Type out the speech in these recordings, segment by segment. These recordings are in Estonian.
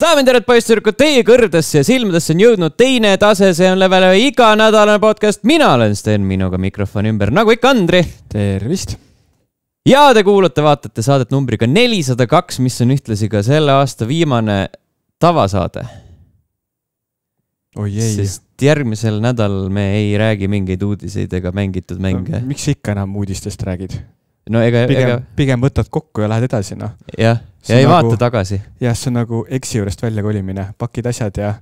Daamid ja poisssüdrukud, teie kõrvdesse ja silmadesse on jõudnud teine tase, see on Level iga nädalane podcast. Mina olen Sten, minuga mikrofoni ümber, nagu ikka Andri. Tervist! Ja te kuulate, vaatate saadet numbriga 402, mis on ühtlasi ka selle aasta viimane tavasaade. Oi ei. Sest järgmisel nädal me ei räägi mingeid uudiseid ega mängitud mänge. Miks ikka enam uudistest räägid? No pigem võtad kokku ja lähed edasi, noh. Jah, ja ei vaata tagasi. Jah, see on nagu eksi juurest välja kolimine. Pakid asjad ja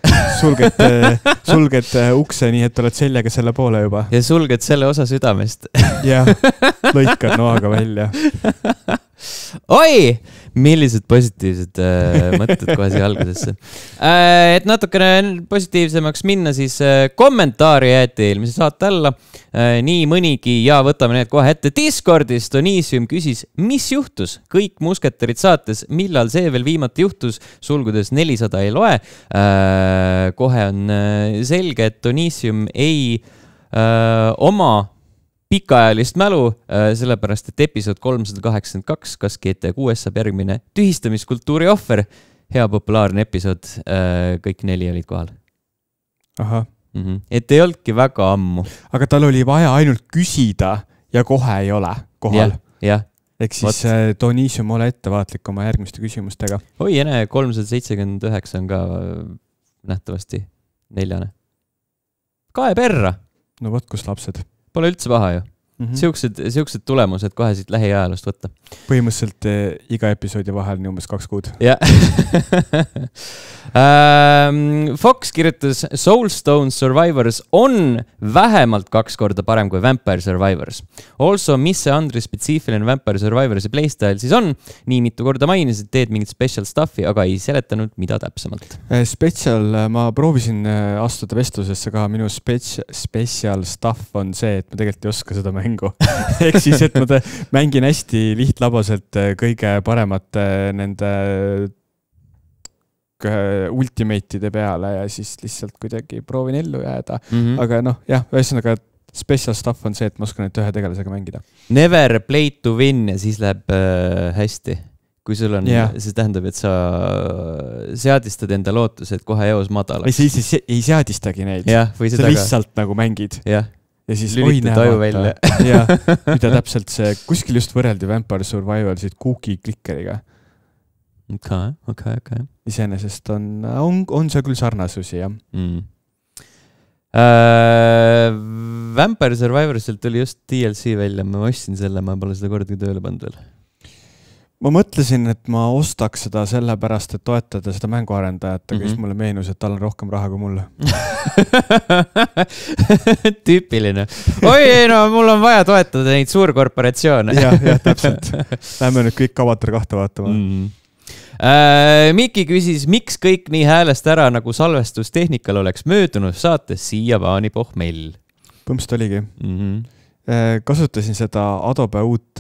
sulged ukse nii, et oled seljaga selle poole juba. Ja sulged selle osa südamest. Jah, lõikad noaga välja. Oi! Millised positiivsed mõtted kohe siia algusesse. Et natukene positiivsemaks minna, siis kommentaari jäeti eelmise saate alla. Nii mõnigi ja võtame need kohe ette. Discordis Tonisium küsis, mis juhtus? Kõik musketerid saates, millal see veel viimati juhtus? Sulgudes 400 ei loe. Kohe on selge, et Tonisium ei oma pikaajalist mälu, sellepärast, et episood 382, kas GT6 saab järgmine tühistamiskultuuri ohver, hea populaarne episood, kõik 4 olid kohal. Aha. Et ei olnudki väga ammu. Aga tal oli vaja ainult küsida ja kohe ei ole kohal. Jah. Ehk siis Tonisium ole ettevaatlik oma järgmiste küsimustega. Oi, ene, 379 on ka nähtavasti 4. Kae perra. No võt, kus lapsed. Pole üldse paha ju. Siuksed tulemused kohe siit lähiajalust võtta. Põhimõtteliselt iga episoodi vahel nii umbes 2 kuud. Ja. Fox kirjutas, Soulstone Survivors on vähemalt 2 korda parem kui Vampire Survivors. Also, mis see Andri spetsiifiline Vampire Survivorsi playstyle siis on? Nii mitu korda mainisid, teed mingit special stuffi, aga ei seletanud, mida täpsemalt. Special, ma proovisin astuda vestlusesse ka, minu special stuff on see, et ma tegelikult ei oska seda mängu. Ehk siis, et ma mängin hästi lihtlabaselt kõige paremat nende ultimate'ide peale ja siis lihtsalt kuidagi proovin ellu jääda. Aga noh, jah, ühesõnaga special stuff on see, et ma oskan neid ühe tegelasega mängida. Never play to win ja siis läheb hästi. Kui sul on, see tähendab, et sa seadistad enda lootused kohe eos madalaks. Ei seadistagi neid. Sa lihtsalt nagu mängid. Jah. Ja siis lülitad aju välja. Ja, mida täpselt see, kuskil just võreldi Vampire Survivorsid cookie klikkeriga. Okay. Iseenesest on see küll sarnasusi, jah. Vampire Survivorsilt tuli just DLC välja, ma ostsin selle, ma pole seda kordagi tööle pannud veel. Ma mõtlesin, et ma ostaks seda sellepärast, et toetada seda mänguarendajat, aga siis mulle meenus, et tal on rohkem raha kui mulle. Tüüpiline. Oi, no mul on vaja toetada neid suurkorporatsioone. jah, täpselt. Lähme nüüd kõik Avatar 2 vaatama. Miki küsis, miks kõik nii häälest ära, nagu salvestustehnikal oleks möödunud saates siiamaani pohmell? Põmst oligi. Kasutasin seda Adobe uut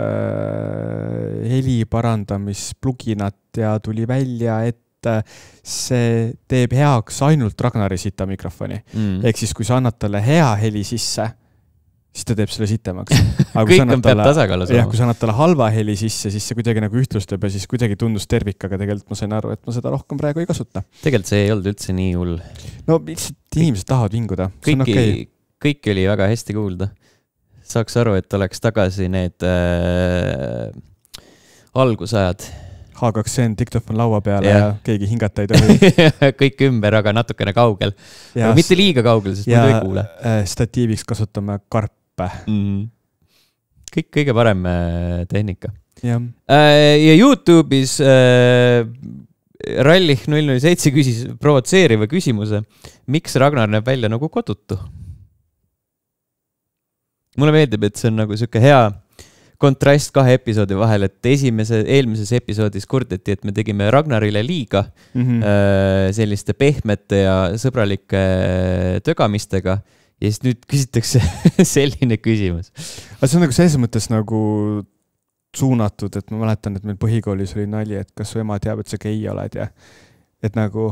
heli parandamispluginat ja tuli välja, et see teeb heaks ainult Ragnari sita mikrofoni. Ehk siis, kui sa annad talle hea heli sisse, siis ta teeb selle sitemaks. Kõik on peab tasakaalus. Jah, kui sa annad talle halva heli sisse, siis see kuidagi nagu ühtlustab ja siis kuidagi tundus tervik, aga tegelikult ma sain aru, et ma seda rohkem praegu ei kasuta. Tegelikult see ei olnud üldse nii hull. No inimesed tahavad vinguda. Kõik oli väga hästi kuulda. Saaks aru, et oleks tagasi need algusajad. H2N diktofon laua peale ja keegi hingata ei tohi. Kõik ümber, aga natukene kaugel. Mitte liiga kaugel, sest ma ei kuule. Statiiviks kasutame karpe. Kõige parem tehnika. Ja YouTube'is Rallih 007 küsis provotseeriva küsimuse. Miks Ragnar näeb välja nagu kodutu? Mulle meeldib, et see on nagu siuke hea kontrast 2 episoodi vahel, et eelmises episoodis kurdeti, et me tegime Ragnarile liiga selliste pehmete ja sõbralike tögamistega ja siis nüüd küsitakse selline küsimus. Aga see on nagu selles mõttes nagu suunatud, et ma mäletan, et meil põhikoolis oli nali, et kas su ema teab, et sa gei oled ja et nagu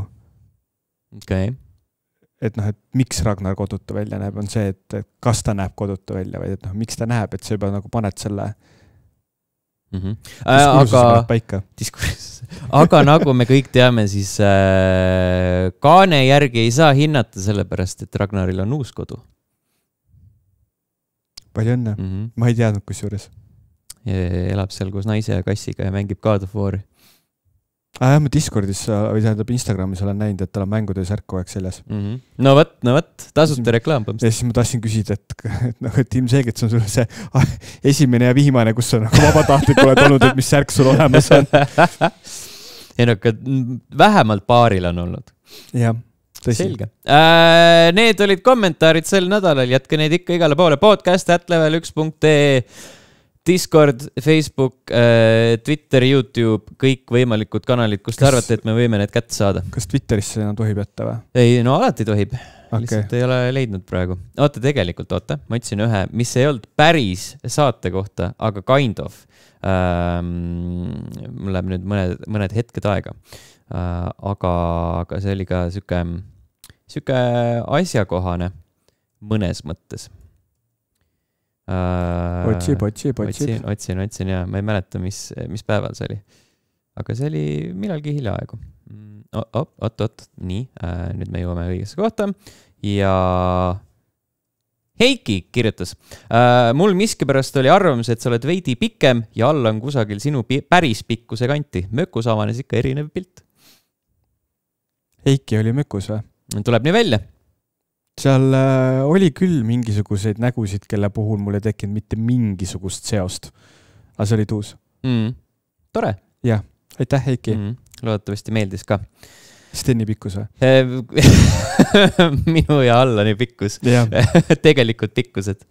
et noh, et miks Ragnar kodutu välja näeb, on see, et kas ta näeb kodutu välja, või et noh, miks ta näeb, et sa juba nagu paned selle aga aga nagu me kõik teame, siis kaane järgi ei saa hinnata sellepärast, et Ragnaril on uus kodu. Palju õnne. Ma ei teadnud kusjuures. Elab seal koos naise ja kassiga ja mängib God of War'i. Ma Discordis või tähendab Instagramis olen näinud, et tal on mängude särk kogu aeg seljas. No võt, tasuta reklaam. Ja siis ma tahtsin küsida, et ilmselgelt see on sulle see esimene ja viimane, kus sa nagu vabatahtlik oled olnud, et mis särk sul olemas on. Ei no, vähemalt paaril on olnud. Jah. Selge. Need olid kommentaarid sel nädalal, jätke neid ikka igale poole. podcast@level1.ee, Discord, Facebook, Twitter, YouTube, kõik võimalikud kanalid, kust te arvate, et me võime need kätte saada. Kas Twitterisse enam tohib jätta või? Ei, no alati tohib. Lihtsalt ei ole leidnud praegu. Ma ütlesin ühe, mis ei olnud päris saate kohta, aga kind of. Mul läheb nüüd mõned hetked aega. Aga see oli ka süke asjakohane mõnes mõttes. Otsin ja ma ei mäleta, mis päeval see oli. Aga see oli millalgi hiljaaegu. Oot, nii, nüüd me jõuame õigesse kohta. Ja Heiki kirjutas, mul miskipärast oli arvamus, et sa oled veidi pikem ja all on kusagil sinu päris pikkuse kanti. Mökus avanes ikka erinev pilt. Heiki oli mökus või? Tuleb nii välja. Seal oli küll mingisuguseid nägusid, kelle puhul mul ei tekkinud mitte mingisugust seost. Aga see oli tuus. Tore. Jah, aitäh Heiki. Loodetavasti meeldis ka. Steni pikkus või? Minu ja Allani pikkus. Tegelikult pikkused.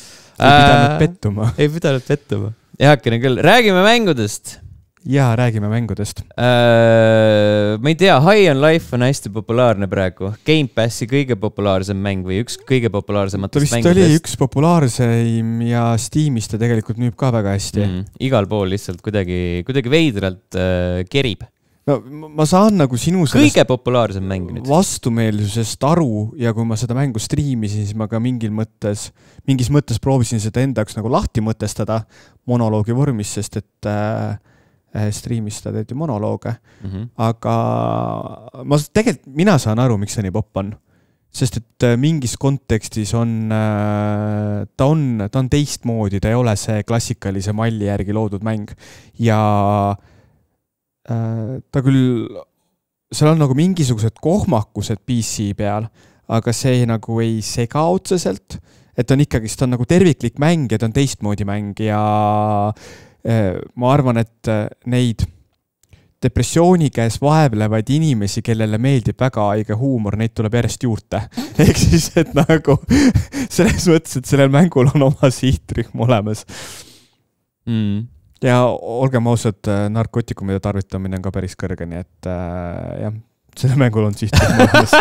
Ei pidanud pettuma. Jahakene küll. Räägime mängudest. Jaa, räägime mängudest. Ma ei tea, High on Life on hästi populaarne praegu. Game Passi kõige populaarsem mäng või üks kõige populaarsematest mängudest. Ta vist oli üks populaarseim ja Steamis ta tegelikult müüb ka väga hästi. Igal pool lihtsalt kuidagi veidralt kerib. No, ma saan nagu sinu kõige populaarsem mäng nüüd. Vastumeelsusest aru ja kui ma seda mängu striimisin, siis ma ka mingis mõttes proovisin seda endaks nagu lahti mõtestada monoloogi vormis, sest et striimis ta teed ju monolooge. Aga mina saan aru, miks see nii popp on. Sest et mingis kontekstis ta on teistmoodi, ta ei ole see klassikalise malli järgi loodud mäng. Ja ta küll, seal on nagu mingisugused kohmakused PC peal, aga see nagu ei sega otseselt, et on ikkagist, ta on nagu terviklik mäng ja ta on teistmoodi mäng ja ma arvan, et neid depressiooni käes vaevlevaid inimesi, kellele meeldib väga haige huumor, neid tuleb järjest juurde. Ehk siis, et nagu selles mõttes, et sellel mängul on oma sihtrühm olemas. Ja olgem ausad, narkootikumide tarvitamine on ka päris kõrge, nii et jah, selle mängul on sihtrühm olemas.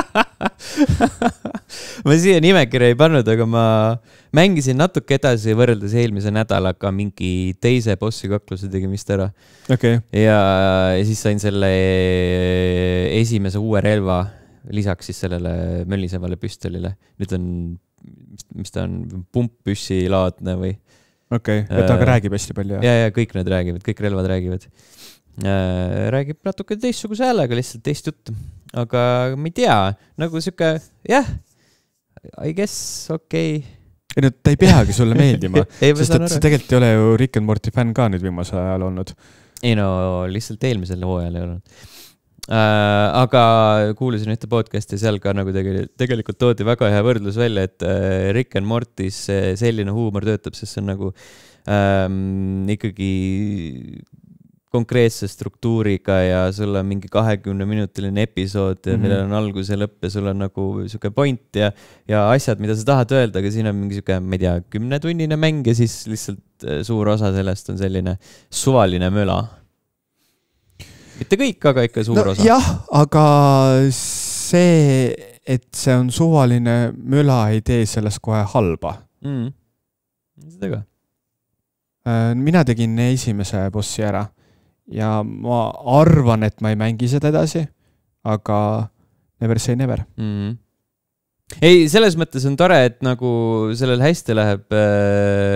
Ma siia nimekirja ei pannud, aga ma mängisin natuke edasi võrreldes eelmise nädalaga mingi teise bossi kakluse tegemist ära. Okay. Ja siis sain selle esimese uue relva lisaks siis sellele möllisevale püstolile. Nüüd on, mis ta on, pumppüssi laadne või? Okei, et aga räägib hästi palju. Ja kõik need räägivad, kõik relvad räägivad. Räägib natuke teistsuguse häälega, lihtsalt teist juttu. Aga ma ei tea, nagu siuke, jah, I guess, okei. Ei, no ta ei peagi sulle meeldima, sest et see tegelikult ei ole ju Rick and Morty fänn ka nüüd viimasel ajal olnud. Ei no, lihtsalt eelmisel hooajal ei olnud. Aga kuulasin ühte podcasti seal ka nagu tegelikult toodi väga hea võrdlus välja, et Rick and Mortys selline huumor töötab, sest see on nagu ikkagi konkreetse struktuuriga ja sul on mingi 20-minutiline episood, millel on algus ja lõpp ja sul on nagu siuke point ja asjad, mida sa tahad öelda, aga siin on mingi siuke, ma ei tea, 10-tunnine mäng ja siis lihtsalt suur osa sellest on selline suvaline möla. Mitte kõik, aga ikka suur osa. Jah, aga see, et see on suvaline möla, ei tee sellest kohe halba. Seda ka. Mina tegin esimese bossi ära. Ja ma arvan, et ma ei mängi seda edasi, aga never say never. Ei, selles mõttes on tore, et nagu sellel hästi läheb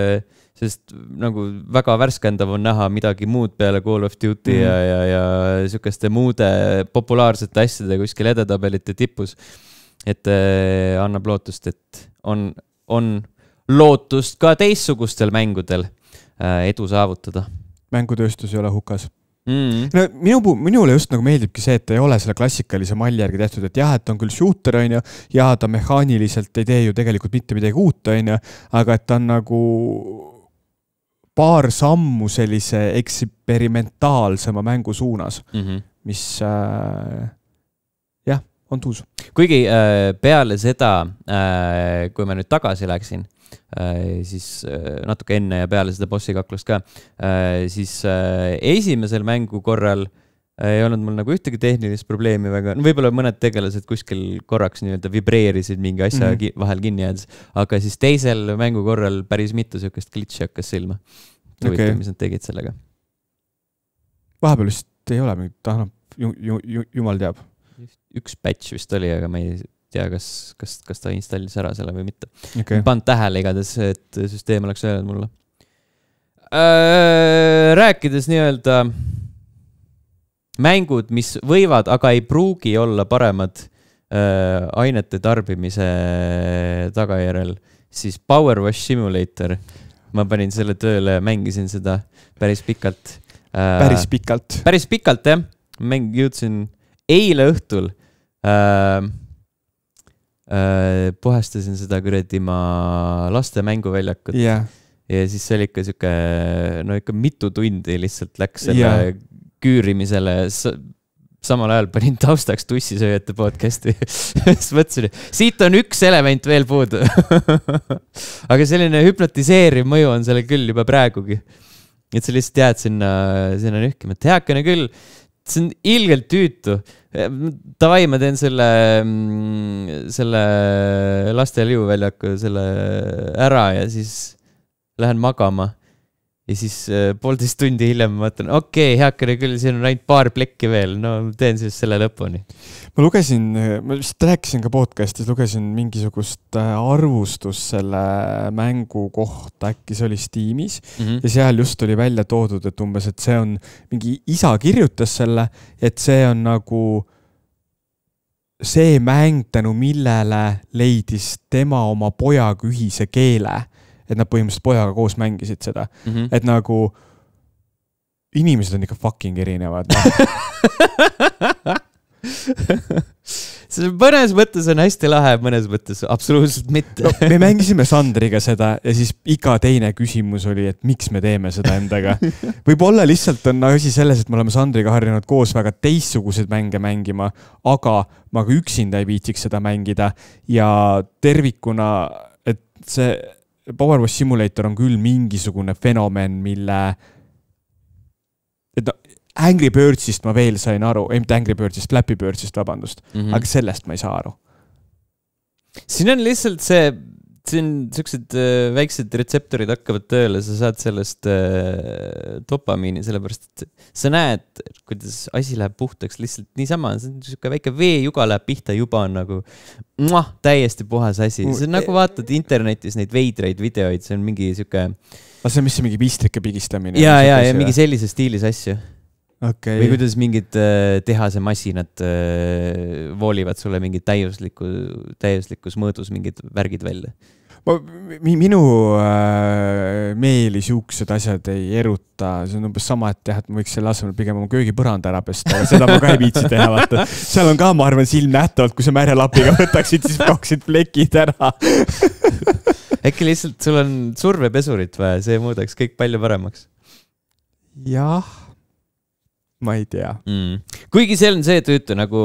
sest nagu väga värskendav on näha midagi muud peale Call of Duty ja sükeste muude populaarsete asjade kuskil edetabelite tipus. Et annab lootust, et on lootust ka teissugustel mängudel edu saavutada. Mängutööstus ei ole hukas. No, minule just nagu meeldibki see, et ei ole selle klassikalise malli järgi tehtud, et jah, et on küll shooter, on ju, ja ta mehaaniliselt ei tee ju tegelikult mitte midagi uut, on ju, aga et ta on nagu paar sammu sellise eksperimentaalsema mängu suunas, mis on tuus. Kuigi peale seda, kui ma nüüd tagasi läksin, siis natuke enne ja peale seda bossi kaklust ka, siis esimesel mängu korral ei olnud mul nagu ühtegi tehnilist probleemi väga, no võib-olla mõned tegelased kuskil korraks nii-öelda vibreerisid mingi asja vahel kinni jäädes, aga siis teisel mängu korral päris mitu sükest glitchi hakkas silma. Huvitav, mis nad tegid sellega. Vahepeal vist ei ole mingit, jumal teab. Üks patch vist oli, aga ma ei tea, kas ta installis ära selle või mitte. Pand tähele igades, et süsteem oleks öelnud mulle. Rääkides nii-öelda mängud, mis võivad, aga ei pruugi olla paremad ainete tarbimise tagajärjel, siis Power Wash Simulator. Ma panin selle tööle, mängisin seda päris pikalt. Päris pikalt, jah. Jõudsin eile õhtul puhastasin seda kuradi ma laste mänguväljakut ja siis see oli ikka siuke, no ikka mitu tundi lihtsalt läks selle küürimisele. Samal ajal panin taustaks tussisööjate podcasti. Mõtlesin, siit on üks element veel puudu. Aga selline hüpnotiseeriv mõju on selle küll juba praegugi. Et sa lihtsalt jääd sinna nühkima. Et heakene küll, see on ilgelt tüütu. Tavai, ma teen selle laste liuväljaku selle ära ja siis lähen magama. Ja siis 1,5 tundi hiljem ma mõtlen, okei, heakene küll, siin on ainult paar plekki veel. No teen siis selle lõpuni. Ma vist rääkisin ka podcastis, lugesin mingisugust arvustust selle mängu kohta, äkki see oli Steamis ja seal just oli välja toodud, et umbes, et see on mingi isa kirjutas selle, et see on nagu see mäng tänu millele leidis tema oma pojaga ühise keele, et nad põhimõtteliselt pojaga koos mängisid seda. Et nagu inimesed on ikka fucking erinevad. See mõnes mõttes on hästi lahe, mõnes mõttes absoluutselt mitte. No, me mängisime Sandriga seda ja siis iga teine küsimus oli, et miks me teeme seda endaga. Võib-olla lihtsalt on asi selles, et me oleme Sandriga harjunud koos väga teistsugused mänge mängima, aga ma ka üksinda ei viitsiks seda mängida ja tervikuna, et see Power Wash Simulator on küll mingisugune fenomen, mille et no, Angry Birdsist ma veel sain aru, ei mitte Angry Birdsist, Flappy Birdsist, vabandust, aga sellest ma ei saa aru. Siin on lihtsalt siin sellised väiksed retseptorid hakkavad tööle, sa saad sellest dopamiini, sellepärast, et sa näed, kuidas asi läheb puhtaks lihtsalt niisama, see on selline väike veejuga läheb pihta, juba on nagu täiesti puhas asi. See on nagu vaatad internetis neid veidraid videoid, see on mingi selline... See on mis see mingi pistrike pigistamine? Ja mingi sellise stiilis asju. Okay. Või kuidas mingid tehase masinad voolivad sulle mingi täiuslikus mõõdus mingid värgid välja. Minu meeli siuksed asjad ei eruta. See on umbes sama, et ma võiks selle asemel pigem oma köögipõranda ära pesta, aga seda ma ka ei viitsi teha. Vaata. Seal on ka, ma arvan, silm nähtavalt, kui sa märjalapiga võtaksid, siis paksid plekid ära. Äkki lihtsalt sul on survepesurit vaja, see muudaks kõik palju paremaks. Jah, ma ei tea. Kuigi seal on see tüütu nagu...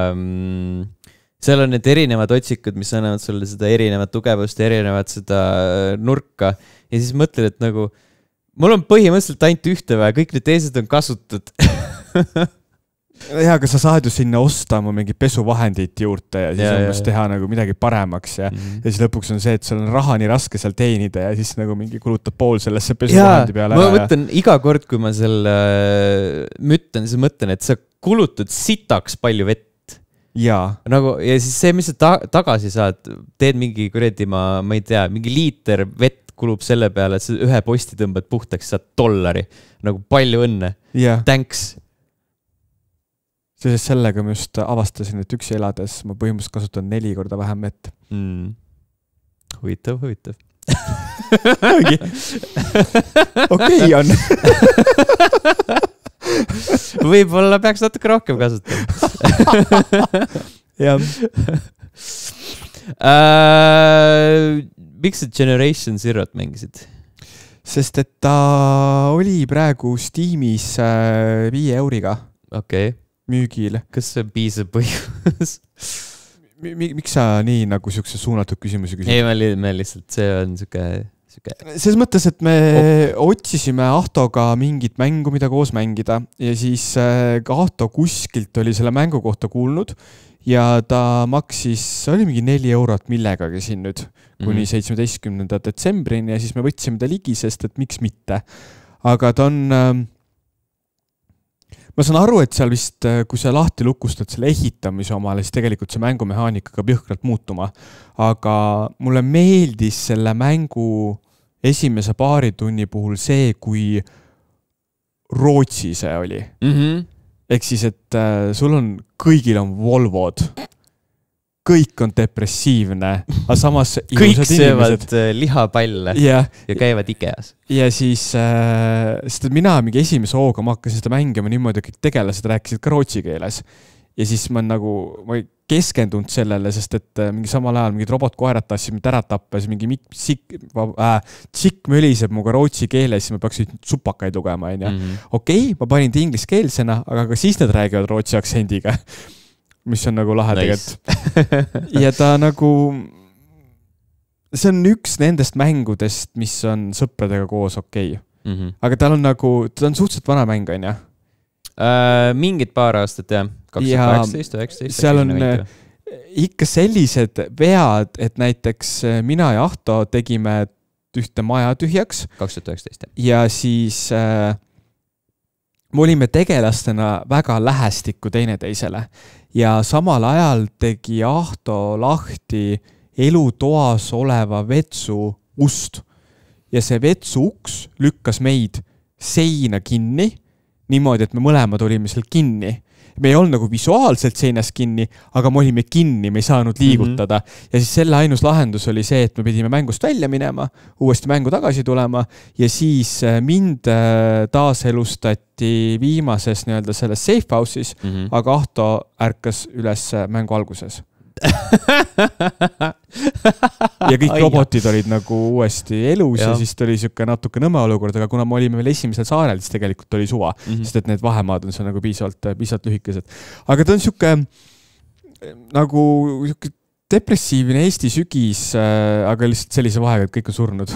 seal on need erinevad otsikud, mis annavad sulle seda erinevat tugevust, erinevat seda nurka. Ja siis mõtled, et nagu, mul on põhimõtteliselt ainult ühte vaja, kõik need teised on kasutud. Ja, aga sa saad ju sinna osta oma mingi pesuvahendit juurde ja siis umbes teha nagu midagi paremaks ja siis lõpuks on see, et sul on raha nii raske seal teenida ja siis nagu mingi kulutad pool sellesse pesuvahendi peale. Ma mõtlen iga kord, kui ma selle mütten, siis mõtlen, et sa kulutad sitaks palju vett. Nagu, ja siis see, mis sa tagasi saad, teed mingi kuredi, ma ei tea, mingi liiter vett kulub selle peale, et sa ühe posti tõmbad puhtaks, saad $1. Nagu palju õnne. Yeah. Thanks. Sest sellega ma just avastasin, et üksi elades ma põhimõtteliselt kasutan 4 korda vähem mett. Huvitav. Okei on. Võib-olla peaks natuke rohkem kasutama. Jah. Miks sa Generation Zero't mängisid? Sest et ta oli praegu Steamis 5 €. Okei. Müügil. Kas see on piisav põhjus? Miks sa nii nagu siukse suunatud küsimusi küsid? Ei, me lihtsalt, see on siuke... Selles mõttes, et me otsisime Ahtoga mingit mängu, mida koos mängida ja siis ka Ahto kuskilt oli selle mängu kohta kuulnud ja ta maksis, oli mingi 4 € millegagi siin nüüd kuni 17. detsembrini ja siis me võtsime ta ligi, sest et miks mitte. Aga ta on... Ma saan aru, et seal vist, kui sa lahti lukustad selle ehitamise omale, siis tegelikult see mängumehaanika ka jõhkralt muutuma. Aga mulle meeldis selle mängu esimese paari tunni puhul see, kui Rootsi see oli. Ehk siis, et sul on, kõigil on Volvod. Kõik on depressiivne, aga samas kõik söövad lihapalle ja käivad Ikeas. Ja siis, sest mina mingi esimese hooga ma hakkasin seda mängima niimoodi, kõik tegelased rääkisid ka rootsi keeles. Ja siis ma ei keskendunud sellele, sest et mingi samal ajal mingid robotkoerad tassime ära tappa, siis mingi tsikk möliseb muga rootsi keeles, siis ma peaksin supakaid lugema. Okei, ma panin ta ingliskeelsena, aga ka siis nad räägivad rootsi aktsendiga. Mis on nagu lahe tegelikult. Ja ta nagu, see on üks nendest mängudest, mis on sõpradega koos okei. Aga tal on nagu, ta on suhteliselt vana mäng, on ja? Mingid paar aastat, jah. 2018 või 19. Seal on ikka sellised vead, et näiteks mina ja Ahto tegime ühte maja tühjaks. 2019. Ja siis me olime tegelastena väga lähestikku teineteisele. Ja samal ajal tegi Ahto lahti elutoas oleva vetsu ust. Ja see vetsu uks lükkas meid seina kinni, niimoodi, et me mõlemad olime seal kinni. Me ei olnud nagu visuaalselt seinas kinni, aga me olime kinni, me ei saanud liigutada. Ja siis selle ainus lahendus oli see, et me pidime mängust välja minema, uuesti mängu tagasi tulema ja siis mind taaselustati viimases nii-öelda selles safe house'is, aga Ahto ärkas üles mängu alguses. Ja kõik robotid olid nagu uuesti elus ja siis oli siuke natuke nõme olukord, aga kuna me olime veel esimesel saarel, siis tegelikult oli suva, sest et need vahemaad on seal nagu piisavalt lühikesed. Aga ta on siuke nagu depressiivne Eesti sügis, aga lihtsalt sellise vahega, et kõik on surnud.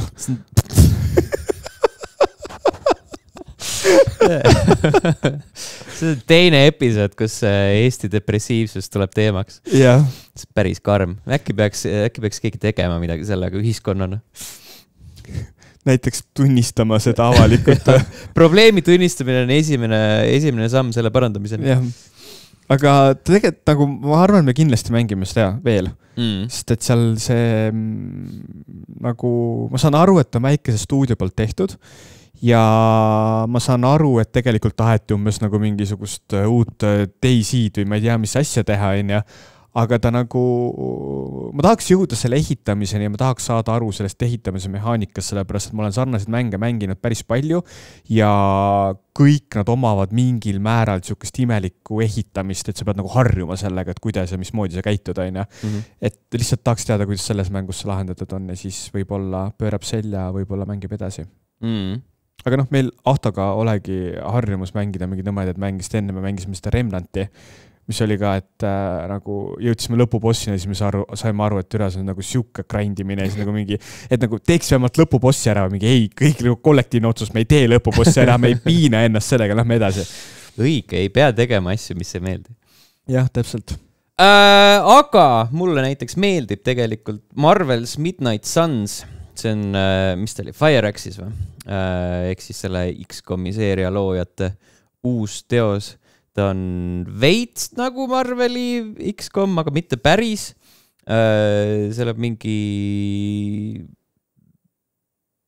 See on teine episood, kus Eesti depressiivsus tuleb teemaks. Yeah. See on päris karm. Äkki peaks keegi tegema midagi sellega ühiskonnana. Näiteks tunnistama seda avalikult. Probleemi tunnistamine on esimene samm selle parandamiseni. Yeah. Aga tegelikult nagu ma arvan, me kindlasti mängime seda veel. Sest et seal see nagu, ma saan aru, et on väikese stuudio poolt tehtud. Ja ma saan aru, et tegelikult taheti umbes nagu mingisugust uut DayZ'd või ma ei tea, mis asja teha, aga ta nagu, ma tahaks jõuda selle ehitamiseni ja ma tahaks saada aru sellest ehitamise mehaanikast, sellepärast, et ma olen sarnaseid mänge mänginud päris palju ja kõik nad omavad mingil määral siukest imelikku ehitamist, et sa pead nagu harjuma sellega, et kuidas ja mismoodi sa käitud, on. Et lihtsalt tahaks teada, kuidas selles mängus see lahendatud on ja siis võib-olla pöörab selja, võib-olla mängib edasi. Aga meil Ahtoga olegi harjumus mängida mingi nõmedaid mängist, enne me mängisime seda Remnanti, mis oli ka, et nagu jõudsime lõpubossina, siis me saime aru, et üle see on nagu siuke grindimine, siis nagu mingi, et nagu teeks vähemalt lõpubossi ära, mingi ei, kõik nagu kollektiivne otsus, me ei tee lõpubossi ära, me ei piina ennast sellega, lähme edasi. Õige, ei pea tegema asju, mis ei meeldi. Jah, täpselt. Aga mulle näiteks meeldib tegelikult Marvel's Midnight Suns. See on, mis ta oli, FireAxis või? Ehk siis selle XCOM-i seeria loojate uus teos. Ta on veits nagu Marveli XCOM, aga mitte päris. See läheb mingi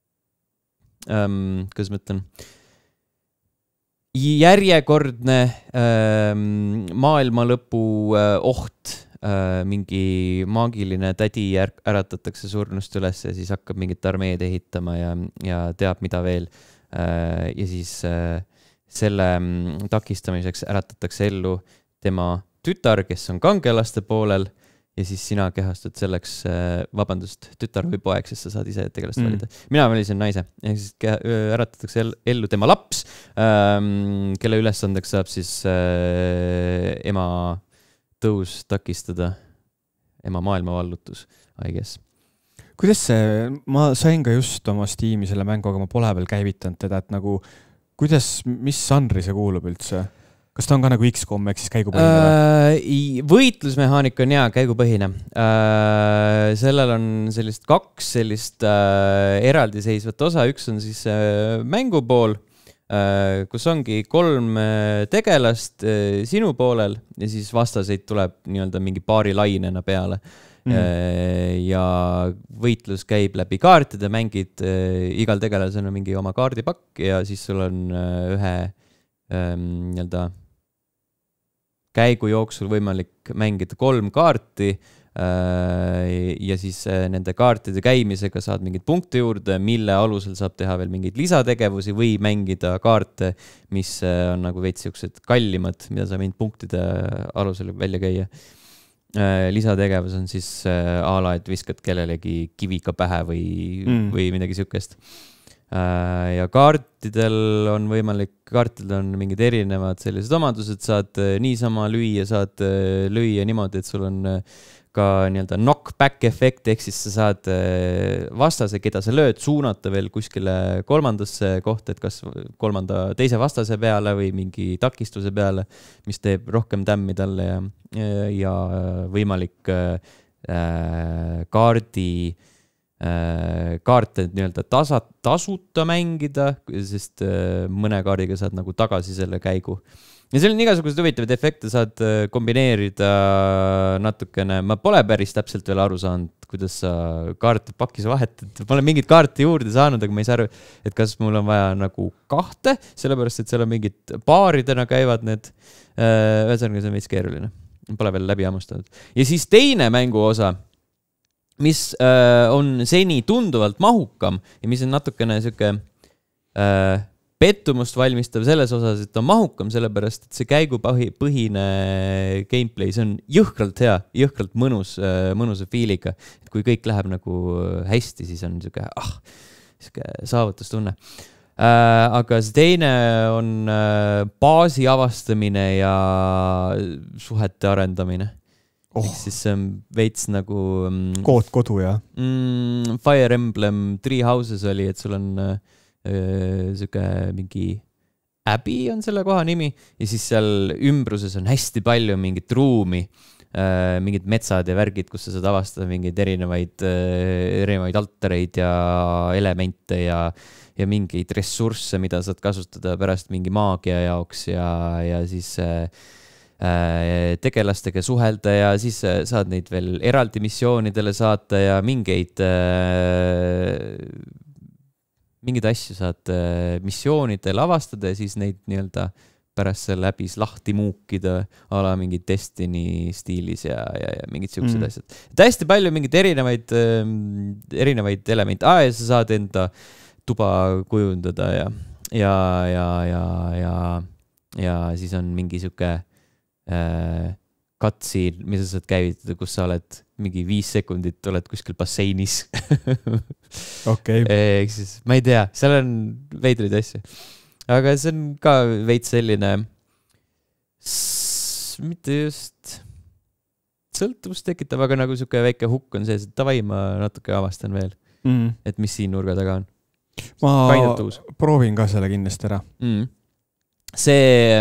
kuidas ma ütlen, järjekordne maailma lõpu oht, mingi maagiline tädi äratatakse surnust üles ja siis hakkab mingit armeed ehitama ja teab mida veel. Ja siis selle takistamiseks äratatakse ellu tema tütar, kes on kangelaste poolel ja siis sina kehastud selleks, tütar või poeg, sest sa saad ise tegelast valida. Mina valisin naise ja siis äratatakse ellu tema laps, kelle ülesandeks saab siis ema tõus takistada, ema maailmavallutus, I guess. Kuidas see, ma sain ka just oma Steam'i selle mängu, aga ma pole veel käivitanud teda, et nagu, mis žanri see kuulub üldse? Kas ta on ka nagu XCOM ehk siis käigupõhine? Võitlusmehaanika on käigupõhine. Sellel on kaks eraldiseisvat osa. Üks on siis mängupool, kus ongi 3 tegelast sinu poolel ja siis vastaseid tuleb nii-öelda mingi paari lainena peale. Ja võitlus käib läbi kaartide, mängid, igal tegelasel on mingi oma kaardipakk ja siis sul on ühe nii-öelda käigu jooksul võimalik mängida 3 kaarti ja siis nende kaartide käimisega saad mingid punkte juurde, mille alusel saab teha veel mingeid lisategevusi või mängida kaarte, mis on nagu veits siuksed kallimad, mida sa mingid punktide alusel välja käia. Lisategevus on siis ala, et viskad kellelegi kiviga pähe või midagi siukest. Ja kaartidel on mingid erinevad sellised omadused, saad niisama lüüa, saad lüüa niimoodi, et sul on ka nii-öelda knockback efekt, ehk siis sa saad vastase, keda sa lööd, suunata veel kuskile kolmandasse kohta, et kas teise vastase peale või mingi takistuse peale, mis teeb rohkem tämmi talle ja võimalik kaarte nii-öelda tasuta mängida, sest mõne kaardiga saad nagu tagasi selle käigu. Ja seal on igasugused huvitavad efekte, saad kombineerida natukene, ma pole päris täpselt veel aru saanud, kuidas sa kaarte pakis vahetad. Ma olen mingid kaarti juurde saanud, aga ma ei saa aru, et kas mul on vaja nagu 2, sellepärast, et seal on mingid paaridena käivad need, ühesõnaga see on veits keeruline. Pole veel läbi hammustanud. Ja siis teine mängu osa, mis on seni tunduvalt mahukam ja mis on natukene siuke pettumust valmistav selles osas, et on mahukam, sellepärast, et see käigupõhine gameplay, see on jõhkralt hea, jõhkralt mõnusa fiiliga. Et kui kõik läheb nagu hästi, siis on siuke saavutustunne. Aga see teine on baasi avastamine ja suhete arendamine. Siis see on veits nagu kodu, jah. Fire Emblem Three Houses oli, et sul on siuke mingi Abbey on selle koha nimi ja siis seal ümbruses on hästi palju mingit ruumi, mingid metsad ja värgid, kus sa saad avastada mingeid erinevaid altareid ja elemente ja mingeid ressursse, mida saad kasutada pärast mingi maagia jaoks ja siis tegelastega suhelda ja siis saad neid veel eraldi missioonidele saata ja mingeid asju saad missioonidel avastada ja siis neid nii-öelda pärast selle läbis lahti muukida ala mingid Destiny stiilis ja mingid siuksed asjad. Hästi palju mingid erinevaid elemente. Ja sa saad enda tuba kujundada ja siis on mingi siuke cutscene, mida sa saad käivitada, kus sa oled mingi 5 sekundit oled kuskil basseinis. Ehk siis, ma ei tea, seal on veidrid asju. Aga see on ka veits selline mitte just sõltuvust tekitab, aga nagu siuke väike hukk on sees, et tavai, ma natuke avastan veel, et mis siin nurga taga on. Ma proovin ka selle kindlasti ära. See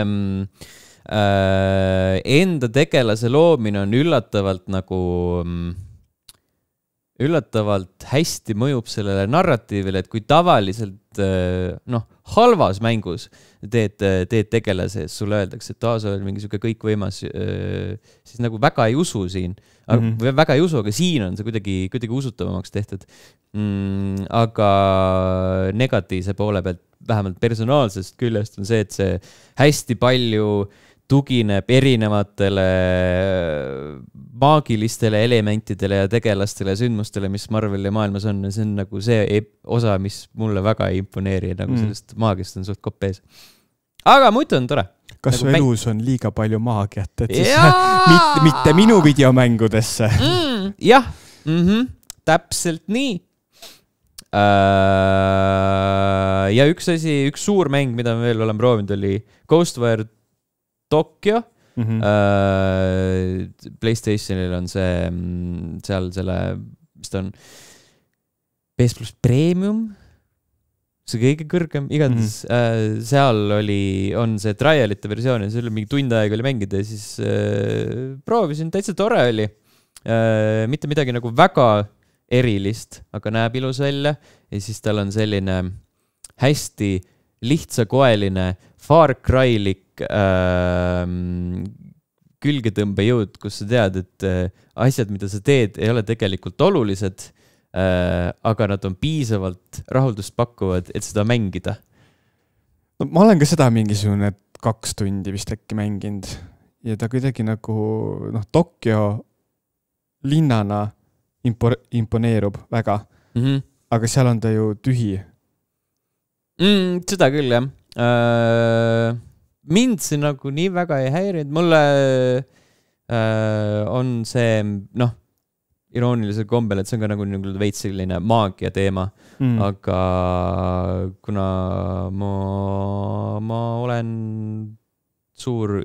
enda tegelase loomine on üllatavalt nagu üllatavalt hästi mõjub sellele narratiivile, et kui tavaliselt halvas mängus teed tegelase, sulle öeldakse, et sa oled mingi siuke kõikvõimas, siis nagu väga ei usu siin. Väga ei usu, aga siin on see kuidagi usutavamaks tehtud. Aga negatiivse poole pealt, vähemalt personaalsest küljest on see, et see hästi palju tugineb erinevatele maagilistele elementidele ja tegelastele ja sündmustele, mis Marveli maailmas on. Ja see on nagu see osa, mis mulle väga ei imponeeri, nagu sellest maagist on suht kopees. Aga muidu on tore. Kas nagu elus on liiga palju maagiat, et siis mitte minu videomängudesse? Jah, täpselt nii. Ja üks suur mäng, mida me veel oleme proovinud, oli Ghostwire Tokyo. PlayStationil on see seal selle, mis ta on, PS+ Premium, see kõige kõrgem, igatahes seal on see trialite versioon ja see oli mingi tund aega oli mängida ja siis proovisin, täitsa tore oli. Mitte midagi nagu väga erilist, aga näeb ilus välja ja siis tal on selline hästi lihtsakoeline Far Cry-lik külgetõmbejõud, kus sa tead, et asjad, mida sa teed, ei ole tegelikult olulised, aga nad on piisavalt rahuldust pakkuvad, et seda mängida. No, ma olen ka seda mingisugune 2 tundi vist äkki mänginud ja ta kuidagi nagu Tokyo linnana imponeerub väga, aga seal on ta ju tühi. Seda küll, jah. Mind see nagu nii väga ei häirinud. Mulle on see, iroonilisel kombel, et see on ka nagu veits selline maagia teema, aga kuna ma olen suur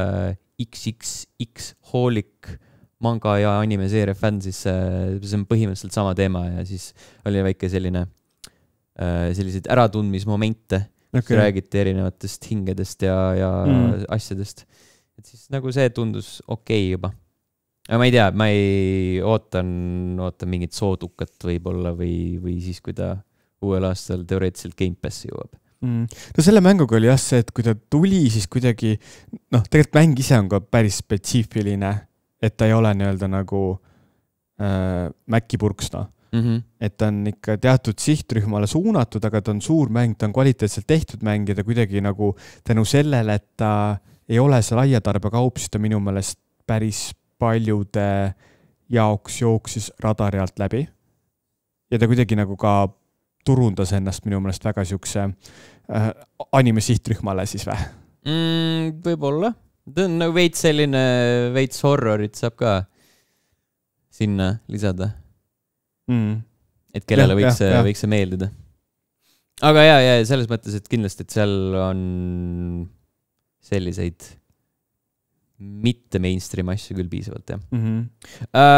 XXX hoolik manga ja animeseeria fänn, siis see on põhimõtteliselt sama teema ja siis oli väike selliseid äratundmismomente, räägiti erinevatest hingedest ja asjadest. Et siis nagu see tundus okei juba. Aga ma ei tea, ma ei ootan mingit soodukat võib-olla või siis, kui ta uuel aastal teoreetiliselt Game Passi jõuab. No selle mänguga oli jah see, et kui ta tuli, siis kuidagi, tegelikult mäng ise on ka päris spetsiifiline, et ta ei ole nii-öelda nagu mäkkipurksna. Et ta on ikka teatud sihtrühmale suunatud, aga ta on suur mäng, ta on kvaliteetselt tehtud mäng ja ta kuidagi nagu tänu sellele, et ta ei ole see laiatarbekaup, siis ta minu meelest päris paljude jaoks jooksis radari alt läbi. Ja ta kuidagi nagu ka turundas ennast minu meelest väga siukse anime sihtrühmale siis või? Võib-olla. Ta on nagu veits horrorit saab ka sinna lisada. Et kellele võiks see meeldida. Aga ja selles mõttes, et kindlasti, et seal on selliseid mitte mainstream asju küll piisavalt, jah.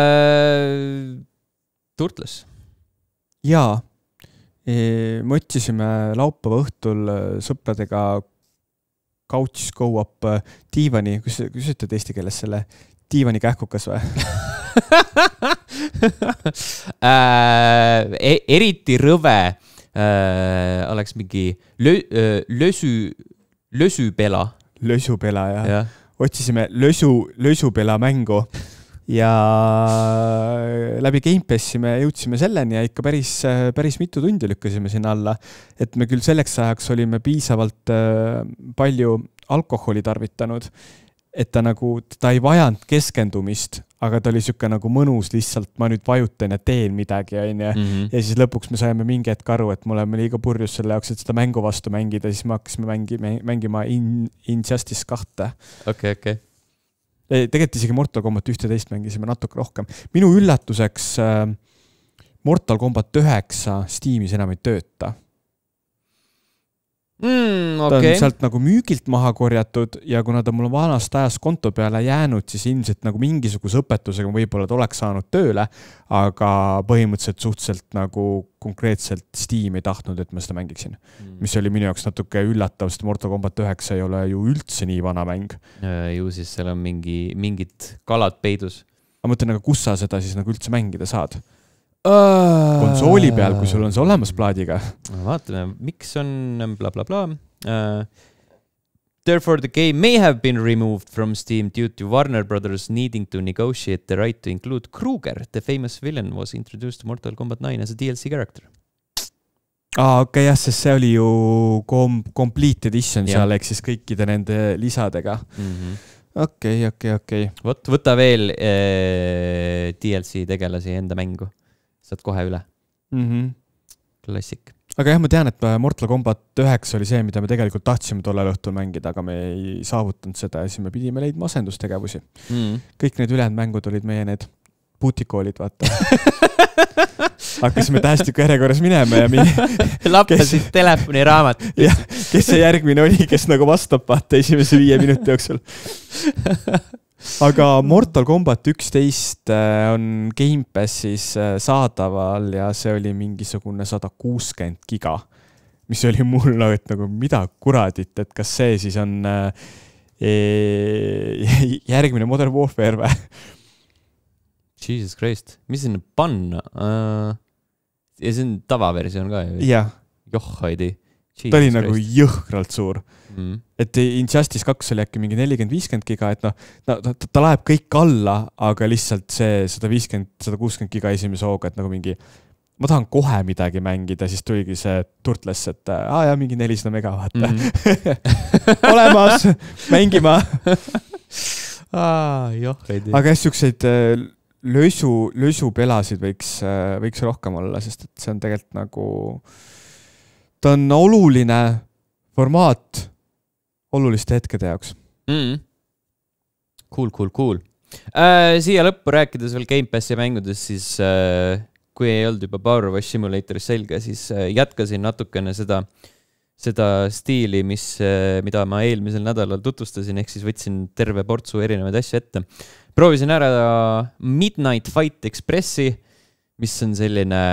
Turtles. Jaa. Me otsisime laupäeva õhtul sõpradega couch go-up diivani, kus ütled eesti keeles selle diivani kähkukas või? Eriti rõve oleks mingi lösüpela. Lösüpela, jah. Otsisime lösüpela mängu ja läbi Game Passi me jõudsime selleni ja ikka päris mitu tundi lükkasime sinna alla. Et me küll selleks ajaks olime piisavalt palju alkoholi tarvitanud, et ta ei vajanud keskendumist, aga ta oli siuke nagu mõnus lihtsalt, ma nüüd vajutan ja teen midagi, ja siis lõpuks me saime mingi hetk aru, et mulle liiga purjus selle jaoks, et seda mängu vastu mängida, siis me hakkasime mängima Injustice 2. Okay. Tegelikult isegi Mortal Kombat 11 mängisime natuke rohkem. Minu üllatuseks Mortal Kombat 9 Steamis enam ei tööta. Ta on sealt nagu müügilt maha korjatud ja kuna ta mul vanast ajast konto peale jäänud, siis ilmselt nagu mingisuguse õpetusega võib-olla ta oleks saanud tööle, aga põhimõtteliselt suhteliselt nagu konkreetselt Steam ei tahtnud, et ma seda mängiksin. Mis oli minu jaoks natuke üllatav, sest Mortal Kombat 9 ei ole ju üldse nii vana mäng. Ju siis seal on mingid kalad peidus. Ma mõtlen, aga kus sa seda siis nagu üldse mängida saad? konsooli peal, kui sul on see olemas plaadiga. Vaatame, miks on bla bla bla. Therefore, the game may have been removed from Steam due to Warner Brothers needing to negotiate the right to include Kruger. The famous villain was introduced to Mortal Kombat 9 as a DLC character. Okei, jah, sest see oli ju complete edition seal, ehk siis kõikide nende lisadega. Okei. Võta veel DLC tegelasi enda mängu. Saad kohe üle. Klassik. Aga jah, ma tean, et Mortal Kombat 9 oli see, mida me tegelikult tahtsime tollel õhtul mängida, aga me ei saavutanud seda ja siis me pidime leidma asendustegevusi. Kõik need ülejäänud mängud olid meie need puutikoolid, vaata. Hakkasime tähestiku järjekorras minema ja lappasid telefoni raamat. Ja, kes see järgmine oli, kes nagu vastab, vaata, esimese 5 minuti jooksul. Aga Mortal Kombat 11 on Game Passis saadaval ja see oli mingisugune 160 giga, mis oli mul nagu mida kuradit, et kas see siis on järgmine Modern Warfare või? Jesus Christ, mis sinna panna? Ja see on tavaversioon ka ju? Jah. Johhaidi. Ta oli nagu jõhkralt suur. Et Injustice 2 oli äkki mingi 40-50 giga, et ta läheb kõik alla, aga lihtsalt see 150-160 giga esimese hooga, et nagu mingi, ma tahan kohe midagi mängida, siis tuligi see Turtles, et mingi 400 megavaata. Olemas, mängima. Aga siukseid lösupelasid võiks rohkem olla, sest et see on tegelikult nagu, ta on oluline formaat oluliste hetkede jaoks. Cool. Siia lõppu rääkides veel Game Passi mängudes, siis kui ei olnud juba Power Wash Simulatoris selge, siis jätkasin natukene seda stiili, mida ma eelmisel nädalal tutvustasin, ehk siis võtsin terve portsu erinevaid asju ette. Proovisin ära Midnight Fight Expressi, mis on selline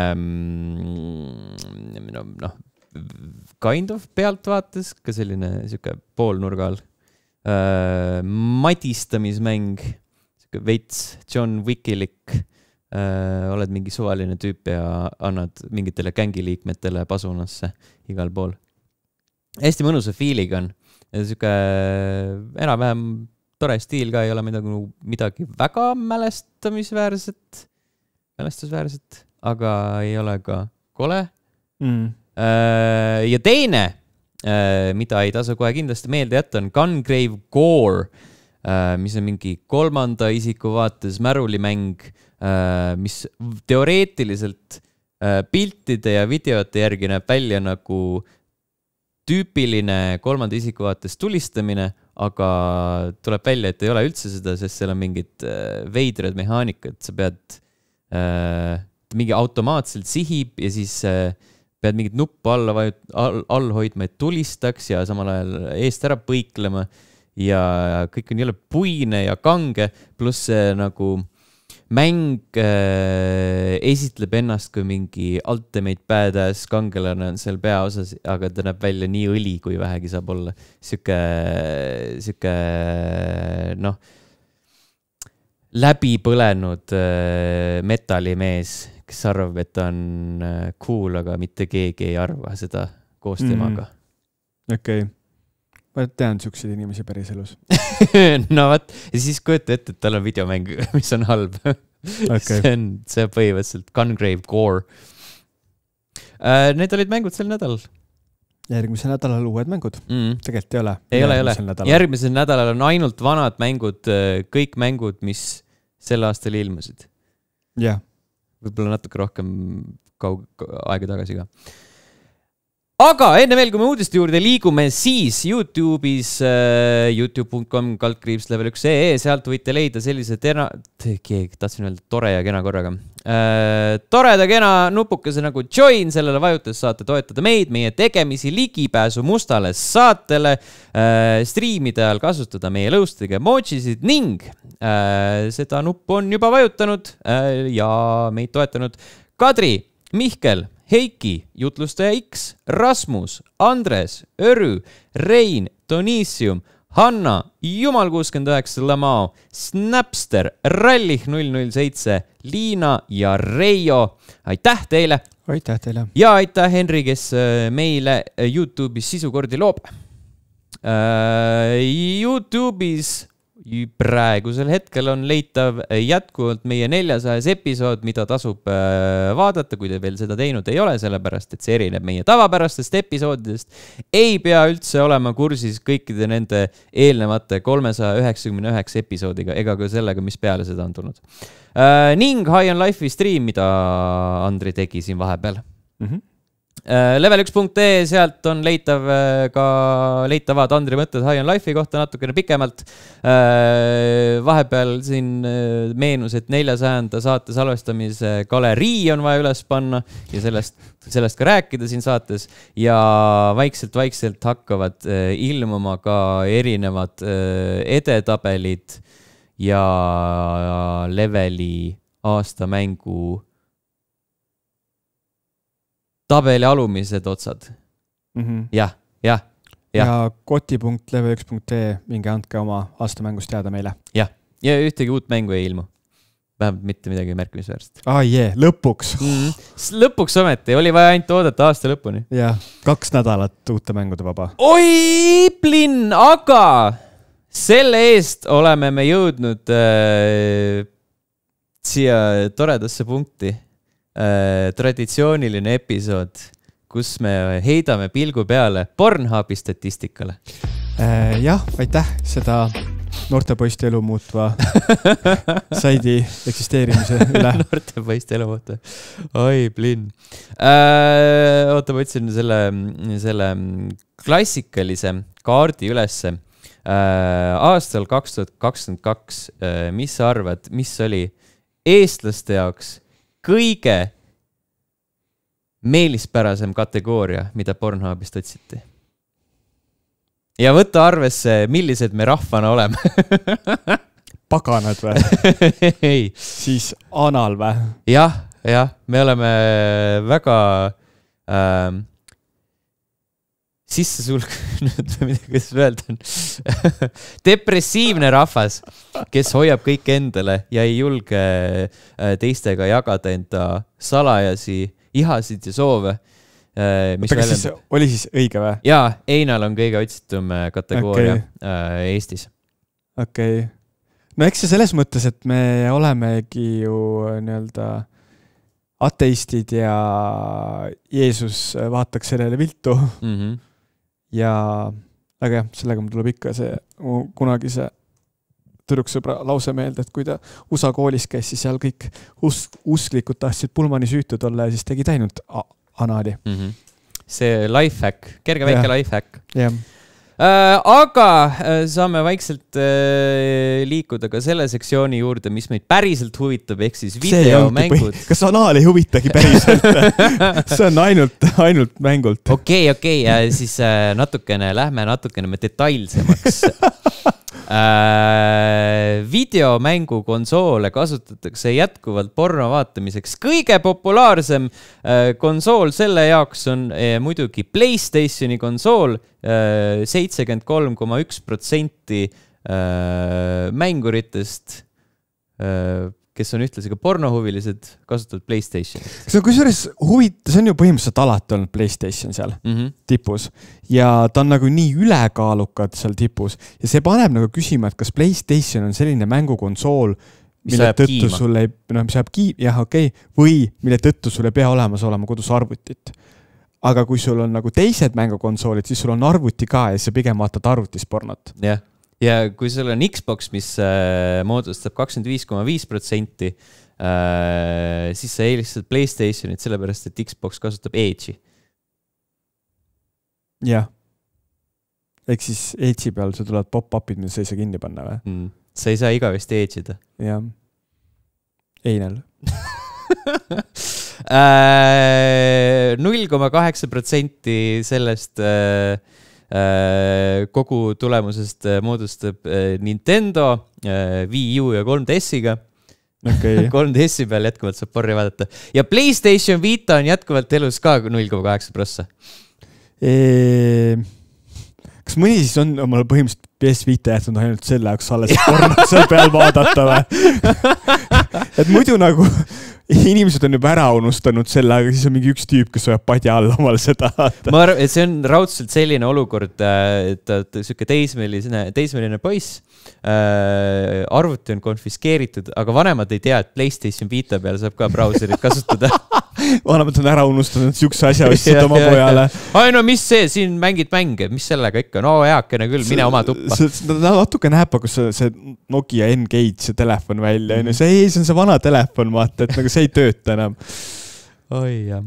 kind of pealtvaates, ka selline poolnurga all. Madistamismäng, veits John Wickilik, oled mingi suvaline tüüp ja annad mingitele gängiliikmetele pasunasse igal pool. Hästi mõnusa feeling on. Enam-vähem tore stiil ka, ei ole midagi väga mälestusväärset, aga ei ole ka kole. Ja teine, mida ei tasu kohe kindlasti meelde jätta, on Gungrave Gore, mis on mingi 3. isiku vaates märulimäng, mis teoreetiliselt piltide ja videote järgi näeb välja nagu tüüpiline 3. isiku vaates tulistamine, aga tuleb välja, et ei ole üldse seda, sest seal on mingid veidrad mehaanikad. Sa pead mingi automaatselt sihib ja siis pead mingit nuppu all hoidma, et tulistaks ja samal ajal eest ära põiklema ja kõik on jälle puine ja kange, pluss nagu mäng esitleb ennast kui mingi ultimate badass kangelane on seal peaosas, aga ta näeb välja nii õli, kui vähegi saab olla. Siuke läbi põlenud metallimees, kes arvab, et ta on cool, aga mitte keegi ei arva seda koos temaga. Okei. Ma tean siukseid inimesi päris elus. No võt, ja siis kujuta ette, et tal on videomäng, mis on halb. Okay. See põhimõtteliselt Gungrave Gore. Need olid mängud sel nädalal. Järgmisel nädalal uued mängud. Tegelikult ei ole. Ei ole. Järgmisel nädalal on ainult vanad mängud, kõik mängud, mis sel aastal ilmusid. Jah. Võib-olla natuke rohkem aega tagasi ka. Aga enne veel, kui me uudiste juurde liigume, siis YouTube'is youtube.com/level1.ee, sealt võite leida sellise tahtsin öelda tore ja kena korraga. Toreda kena nupukese nagu join, sellele vajutas saate toetada meid, meie tegemisi, ligipääsu mustale saatele, striimide ajal kasutada meie lõustega emojisid ning seda nuppu on juba vajutanud ja meid toetanud Kadri, Mihkel, Heiki, Jutlustaja X, Rasmus, Andres, Örü, Rein, Donissium, Hanna, Jumal 69, Lamao, Snapster, Rallih 007, Liina ja Reijo. Aitäh teile! Aitäh teile! Ja aitäh Henri, kes meile YouTube'is sisukordi loob. YouTube'is praegusel hetkel on leitav jätkuvalt meie 400 episood, mida tasub vaadata, kui te veel seda teinud ei ole, sellepärast et see erineb meie tavapärastest episoodidest. Ei pea üldse olema kursis kõikide nende eelnevate 399 episoodiga ega ka sellega, mis peale seda on tulnud. Ning High on Life'i stream, mida Andri tegi siin vahepeal. Level1.ee, sealt on leitavad Andri mõtted High on Life'i kohta natukene pikemalt. Vahepeal siin meenus, et 400. saate salvestamise galerii on vaja üles panna ja sellest ka rääkida siin saates ja vaikselt hakkavad ilmuma ka erinevad edetabelid ja leveli aastamängu tabeli alumised otsad. Jah. Ja koti.level1.ee, minge andke oma aastamängust teada meile. Ja ühtegi uut mängu ei ilmu. Vähemalt mitte midagi märkimisväärset. Lõpuks. Lõpuks ometi, oli vaja ainult oodata aasta lõpuni. Ja 2 nädalat uute mängude vaba. Oi, plinn, aga selle eest oleme me jõudnud siia toredasse punkti. Traditsiooniline episood, kus me heidame pilgu peale Pornhubi statistikale. Jah, aitäh seda noortepoiste elu muutva saidi eksisteerimise üle. Noortepoiste elu muutva. Oi, plinn. Oota, ma ütlesin selle klassikalise kaardi ülesse. Aastal 2022, mis sa arvad, mis oli eestlaste jaoks kõige meelispärasem kategooria, mida Pornhubist otsiti? Ja võtta arvesse, millised me rahvana oleme. Paganad või? Ei. Siis anal või? Jah, me oleme väga sisse sulgunud, kuidas öelda on. Depressiivne rahvas, kes hoiab kõik endale ja ei julge teistega jagada enda salajasi ihasid ja soove. Oli siis õige või? Jaa, Einal on kõige otsitum kategooria Eestis. Okei. No eks see selles mõttes, et me olemegi ju nii-öelda ateistid ja Jeesus vaataks sellele viltu. Ja aga sellega mul tuleb ikka see kunagi see tüdruksõbra lause meelde, et kui ta USA koolis käis, siis seal kõik usklikud tahtsid pulmani süütud olla ja siis tegid ainult anali. See lifehack, kerge väike lifehack. Jah. Aga saame vaikselt liikuda ka selle sektsiooni juurde, mis meid päriselt huvitab, ehk siis videomängud. Kas anaal ei huvitagi päriselt? See on ainult mängult. Okei, siis lähme natukene detailsemaks. Videomängu konsoole kasutatakse jätkuvalt porno vaatamiseks. Kõige populaarsem konsool selle jaoks on muidugi PlayStationi konsool. 73,1% mänguritest, kes on ühtlasi ka pornohuvilised, kasutavad PlayStationi. See on ju põhimõtteliselt alati olnud PlayStation seal tipus ja ta on nagu nii ülekaalukad seal tipus ja see paneb nagu küsima, et kas PlayStation on selline mängukonsool, mille tõttu sul ei, mis jääb või mille tõttu sul ei pea olema kodus arvutit. Aga kui sul on nagu teised mängukonsoolid, siis sul on arvuti ka ja sa pigem vaatad arvutis pornot. Ja kui sul on Xbox, mis moodustab 25,5%, siis sa eelistad PlayStationit sellepärast, et Xbox kasutab Edge'i. Jah. Ehk siis Edge'i peal sa tulevad pop-upid, mida sa ei saa kinni panna või? Sa ei saa igavesti Edge'ida. Jah. Einal. 0,8% sellest kogu tulemusest moodustab Nintendo Wii U ja 3DS-iga. 3DS-i peal jätkuvalt saab porri vaadata. Ja PlayStation Vita on jätkuvalt elus ka 0,8%. kas mõni siis on omale põhimõtteliselt PS5 jätnud ainult selle jaoks alles pornot seal peal vaadata või? Et muidu nagu inimesed on juba ära unustanud selle, aga siis on mingi üks tüüp, kes hoiab padja all omal seda. Ma arvan, et see on raudselt selline olukord, et siuke teismeline poiss, arvuti on konfiskeeritud, aga vanemad ei tea, et PlayStation Vita peal saab ka brauserit kasutada. Vanemad on ära unustanud siukse asja ostsid oma pojale. Ai no mis see, siin mängid mänge, mis sellega ikka? No heakene küll, mine oma tuppa. Natuke näeb, kus see Nokia N-Gage, see telefon välja. See on see vana telefon, vaata, et nagu see ei tööta enam. Oi jah.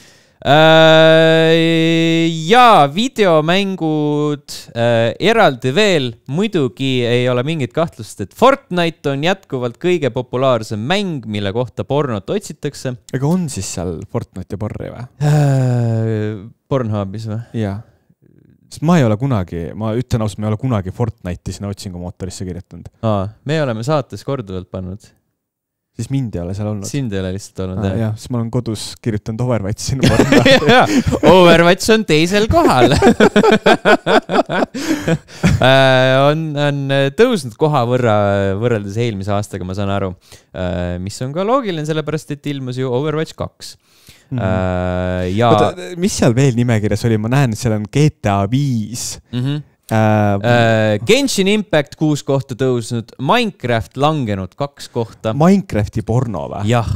Ja videomängud eraldi veel, muidugi ei ole mingit kahtlust, et Fortnite on jätkuvalt kõige populaarsem mäng, mille kohta pornot otsitakse. Aga on siis seal Fortnite ja porri või? Pornhubis või? Jah. Sest ma ei ole kunagi, ma ütlen ausalt, ma ei ole kunagi Fortnite'i sinna otsingumootorisse kirjutanud. Me oleme saates korduvalt pannud. Siis mind ei ole seal olnud. Sind ei ole lihtsalt olnud. Jah, siis ma olen kodus kirjutanud Overwatch sinna porno. Overwatch on teisel kohal. on tõusnud koha võrreldes eelmise aastaga, ma saan aru. Mis on ka loogiline, sellepärast, et ilmus ju Overwatch 2. Ja... mis seal veel nimekirjas oli? Ma näen, et seal on GTA 5. Genshin Impact 6 kohta tõusnud, Minecraft langenud 2 kohta. Minecrafti porno või? Jah.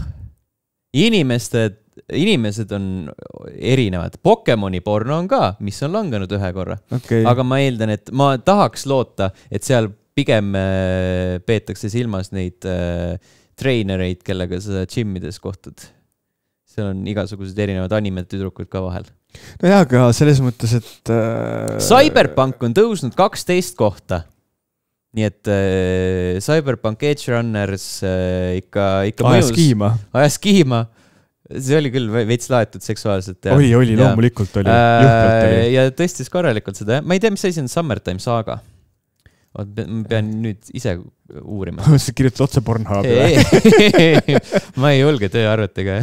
Inimesed on erinevad. Pokemoni porno on ka, mis on langenud 1 korra. Okay. Aga ma eeldan, et ma tahaks loota, et seal pigem peetakse silmas neid treenereid, kellega sa gymmides kohtud. Seal on igasugused erinevad animed tüdrukud ka vahel. No jah, aga selles mõttes, et... Cyberpunk on tõusnud 12 kohta. Nii et Cyberpunk Edge Runners ikka mõjus. Ajas kiima. See oli küll veits laetud seksuaalselt. Oli, loomulikult oli. Ja tõstis korralikult seda. Ma ei tea, mis asi on Summertime Saga. Ma pean nüüd ise uurima. Sa kirjutad otse Pornhubi. Ma ei julge tööarvetega.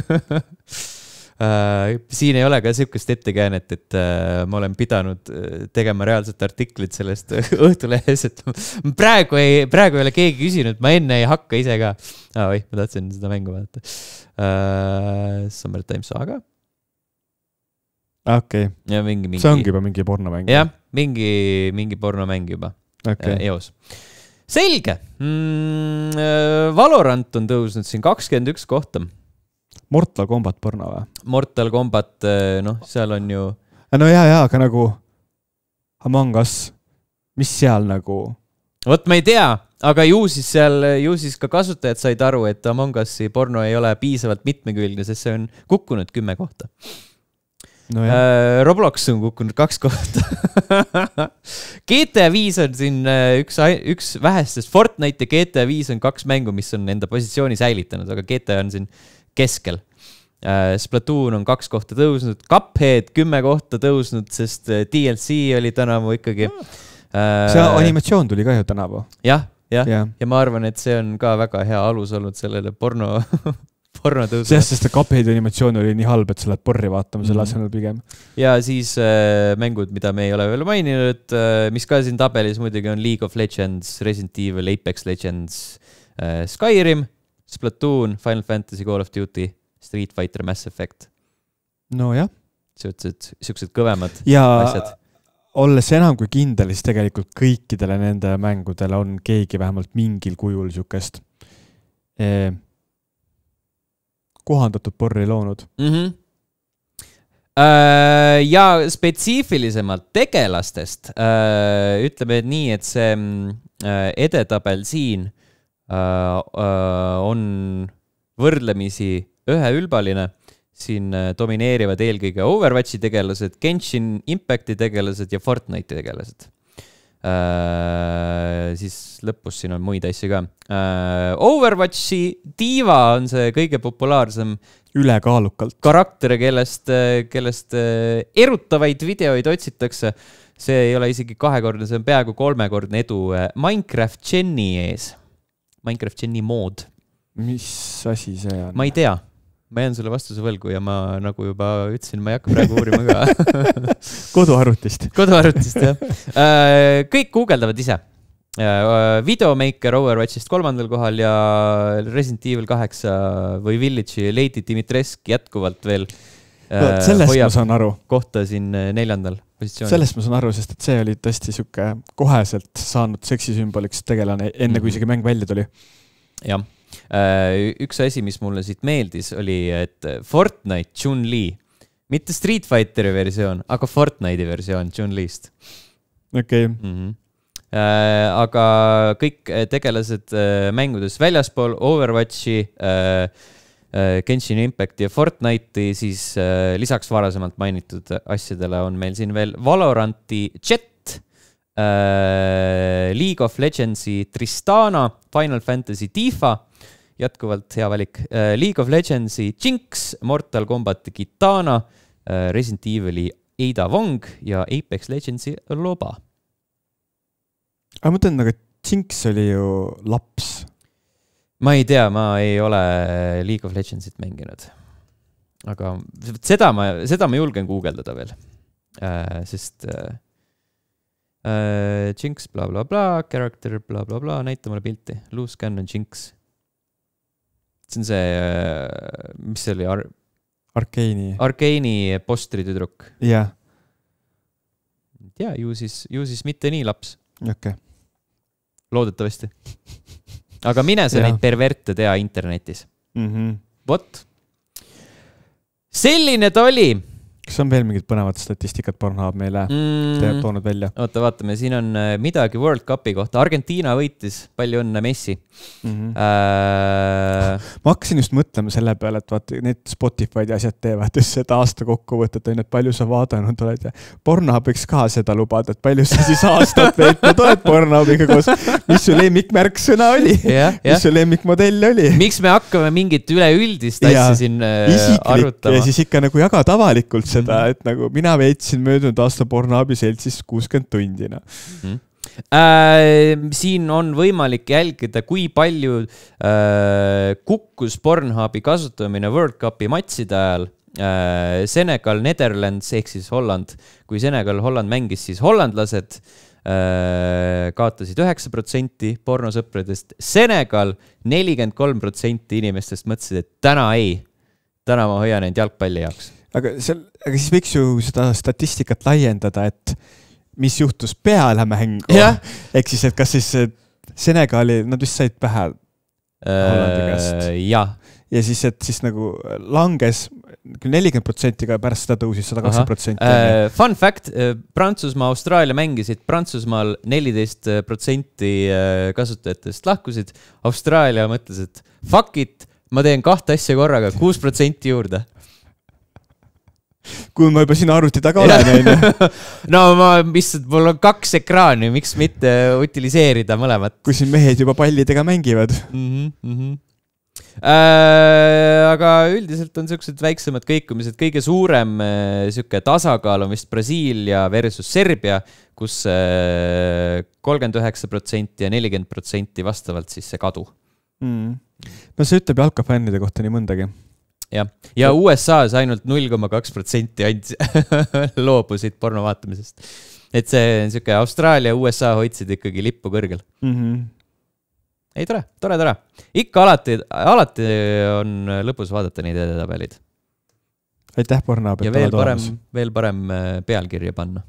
Siin ei ole ka sihukest ettekäänet, et ma olen pidanud tegema reaalset artiklit sellest Õhtulehes, et praegu ei ole keegi küsinud, ma enne ei hakka ise ka. Ma tahtsin seda mängu vaadata. Summertime Saga. Okei. See ongi juba mingi pornomäng. Jah, mingi pornomäng juba. Eos. Selge. Valorant on tõusnud siin 21 kohta. Mortal Kombat porno või? Mortal Kombat, seal on ju... No jaa, aga nagu Among Us, mis seal nagu... Vot ma ei tea, aga ju siis ka kasutajad said aru, et Among Usi porno ei ole piisavalt mitmekülgne, sest see on kukkunud 10 kohta. No Roblox on kukkunud 2 kohta. GTA 5 on siin üks vähestest. Fortnite ja GTA 5 on 2 mängu, mis on enda positsiooni säilitanud, aga GTA on siin keskel. Splatoon on 2 kohta tõusnud, Cuphead 10 kohta tõusnud, sest DLC oli tänavu ikkagi. See animatsioon tuli ka ju tänavu. Jah. Ja ma arvan, et see on ka väga hea alus olnud sellele porno tõusu. Sest Cuphead animatsioon oli nii halb, et sa lähed porri vaatama selle asemel pigem. Ja siis mängud, mida me ei ole veel maininud, mis ka siin tabelis muidugi on League of Legends, Resident Evil, Apex Legends, Skyrim, Splatoon, Final Fantasy, Call of Duty, Street Fighter, Mass Effect. No jah. Siuksed kõvemad asjad. Olles enam kui kindel, siis tegelikult kõikidele nende mängudele on keegi vähemalt mingil kujul siukest kohandatud porri loonud. Ja spetsiifilisemalt tegelastest ütleme nii, et see edetabel siin on võrdlemisi üheülbaline. Siin domineerivad eelkõige Overwatchi tegelased, Genshin Impacti tegelased ja Fortnite'i tegelased. Siis lõpus siin on muid asju ka. Overwatchi diva on see kõige populaarsem ülekaalukalt karakter, kellest erutavaid videoid otsitakse. See ei ole isegi 2-kordne, see on peaaegu 3-kordne edu Minecraft Geni ees. Minecraft Geni mood. Mis asi see on? Ma ei tea. ma jään sulle vastuse võlgu ja ma nagu juba ütlesin, ma ei hakka praegu uurima ka. Koduarvutist, jah. Kõik guugeldavad ise. Videomaker Overwatchist 3. kohal ja Resident Evil 8 või Village'i Lady Dimitrescu jätkuvalt veel sellest ma saan aru. Kohta siin 4. positsioonil. Sellest ma saan aru, sest et see oli tõesti siuke koheselt saanud seksisümboliks tegelane enne kui isegi mäng välja tuli. Jah. Üks asi, mis mulle siit meeldis, oli, et Fortnite Chun-Li, mitte Street Fighteri versioon, aga Fortnite'i versioon Chun-Li'st. Okei. Aga kõik tegelased mängudes väljaspool Overwatchi, Genshin Impact ja Fortnite'i, siis lisaks varasemalt mainitud asjadele on meil siin veel Valoranti Jet, League of Legendsi Tristana, Final Fantasy Tifa, jätkuvalt hea valik, League of Legendsi Jinx, Mortal Kombati Kitana, Resident Evil'i Ada Wong ja Apex Legendsi Loba. Aga ma mõtlen, aga Jinx oli ju laps. Ma ei tea, ma ei ole League of Legendsit mänginud. Aga seda ma julgen guugeldada veel. Sest Jinx bla bla bla, character bla bla bla, näita mulle pilti. Loose cannon Jinx. See on see, mis see oli? Arkeini postritüdruk. Jah. Ja, ju siis mitte nii laps. Okay. Loodetavasti. Aga mine sa neid perverte tea internetis. Vot. Selline ta oli. Kas on veel mingid põnevad statistikat Pornhub meile toonud välja? Oota, vaatame, siin on midagi World Cupi kohta. Argentiina võitis, palju õnne Messi. Ma hakkasin just mõtlema selle peale, et vaata, need Spotify'd ja asjad teevad just seda aasta kokkuvõtet, et palju sa vaadanud oled ja Pornhub võiks ka seda lubada, et palju sa siis aastat veetnud oled Pornhubiga koos. Mis su lemmikmärksõna oli? Mis su lemmikmodell oli? Miks me hakkame mingit üleüldist asja siin arutama? Ja siis ikka nagu jagad avalikult seda, et nagu mina veetsin möödunud aasta Pornhubi seltsis 60 tundina. Siin on võimalik jälgida, kui palju kukkus Pornhubi kasutamine World Cupi matside ajal. Senegal, Netherlands ehk siis Holland. Kui Senegal, Holland mängis, siis hollandlased kaotasid 9% pornosõpradest. Senegal 43% inimestest mõtlesid, et täna ma hoian end jalgpalli jaoks. Aga siis võiks ju seda statistikat laiendada, et mis juhtus peale mängu. Ehk siis, et kas siis Senegali, nad vist said pähe Hollandi käest. Jah. Ja siis, et siis nagu langes 40%, aga pärast seda tõusis 120%. Fun fact, Prantsusmaa, Austraalia mängisid, Prantsusmaal 14% kasutajatest lahkusid. Austraalia mõtles, et fuck it, ma teen 2 asja korraga, 6% juurde. Kui ma juba sina arvuti taga olen. No mul on 2 ekraani, miks mitte utiliseerida mõlemat. Kui siin mehed juba pallidega mängivad. Aga üldiselt on sellised väiksemad kõikumised. Kõige suurem tasakaal on vist Brasiilia versus Serbia, kus 39% ja 40% vastavalt siis see kadu. No see ütleb jalkafännide kohta nii mõndagi. Ja USA-s ainult 0,2% loobusid porno vaatamisest. Et see on selline Austraalia ja USA hoidsid ikkagi lippu kõrgel. Ei, tore. Ikka alati on lõpus vaadata neid edetabelid. Aitäh, Pornhub. Ja veel parem pealkirja panna.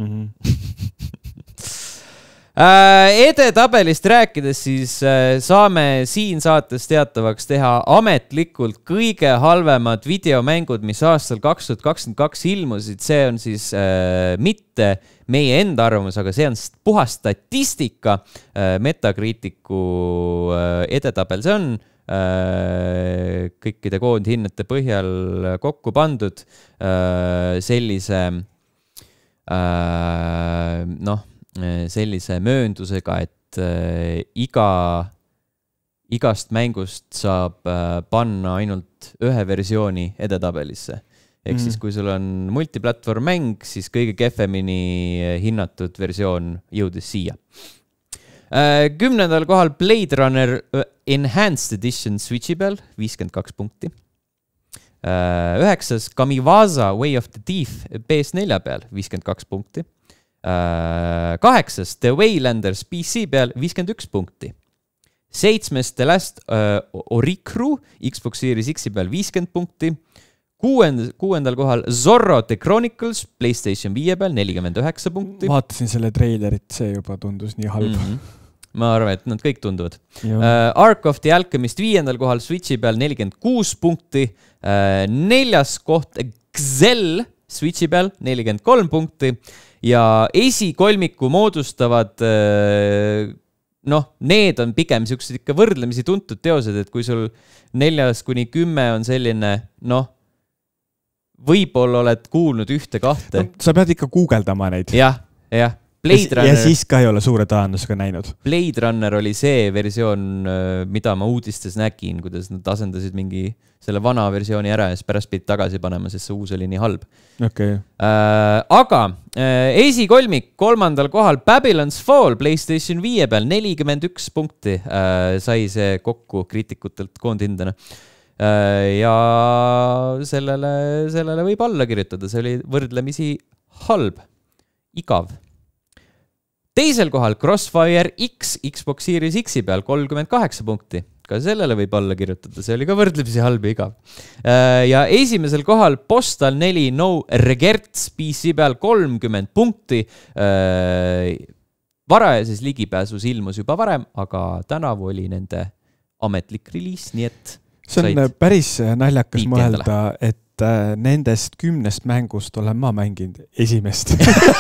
Edetabelist rääkides, siis saame siin saates teatavaks teha ametlikult kõige halvemad videomängud, mis aastal 2022 ilmusid. See on siis mitte meie enda arvamus, aga see on puhas statistika. Metacriticu edetabel see on kõikide koondhinnete põhjal kokku pandud sellise mööndusega, et igast mängust saab panna ainult ühe versiooni edetabelisse. Ehk siis, kui sul on multiplatvorm mäng, siis kõige kehvemini hinnatud versioon jõudis siia. 10. kohal Blade Runner Enhanced Edition Switchi peal, 52 punkti. 9. Kamiwaza Way of the Thief PS4 peal 52 punkti. 8. The Waylanders PC peal 51 punkti. 7. The Last Oricru Xbox Series X peal 50 punkti. 6. kohal Zorro The Chronicles PlayStation 5 peal 49 punkti. Vaatasin selle treilerit, see juba tundus nii halb. Ma arvan, et nad kõik tunduvad. Ark of the Alchemist 5. kohal Switchi peal 46 punkti. 4. koht Xel Switchi peal 43 punkti. Ja esikolmiku moodustavad, need on pigem siuksed ikka võrdlemisi tuntud teosed, et kui sul 4-10 on selline, võib-olla oled kuulnud 1-2. Sa pead ikka guugeldama neid. Jah. Ja siis ka ei ole suure tõenäosusega näinud. Blade Runner oli see versioon, mida ma uudistes nägin, kuidas nad asendasid mingi selle vana versiooni ära ja siis pärast pidi tagasi panema, sest see uus oli nii halb. Okay. Aga esikolmik 3. kohal Babylon's Fall PlayStation 5 peal 41 punkti sai see kokku kriitikutelt koondhindena. Ja sellele võib alla kirjutada, see oli võrdlemisi halb, igav. 2. kohal Crossfire X Xbox Series X peal 38 punkti. Ka sellele võib alla kirjutada, see oli ka võrdlemisi halb ja igav. Ja 1. kohal Postal 4 No Regrets PC peal 30 punkti. Varajases ligipääsus ilmus juba varem, aga tänavu oli nende ametlik reliis, nii et see on päris naljakas mõelda, et nendest 10 mängust olen ma mänginud esimest.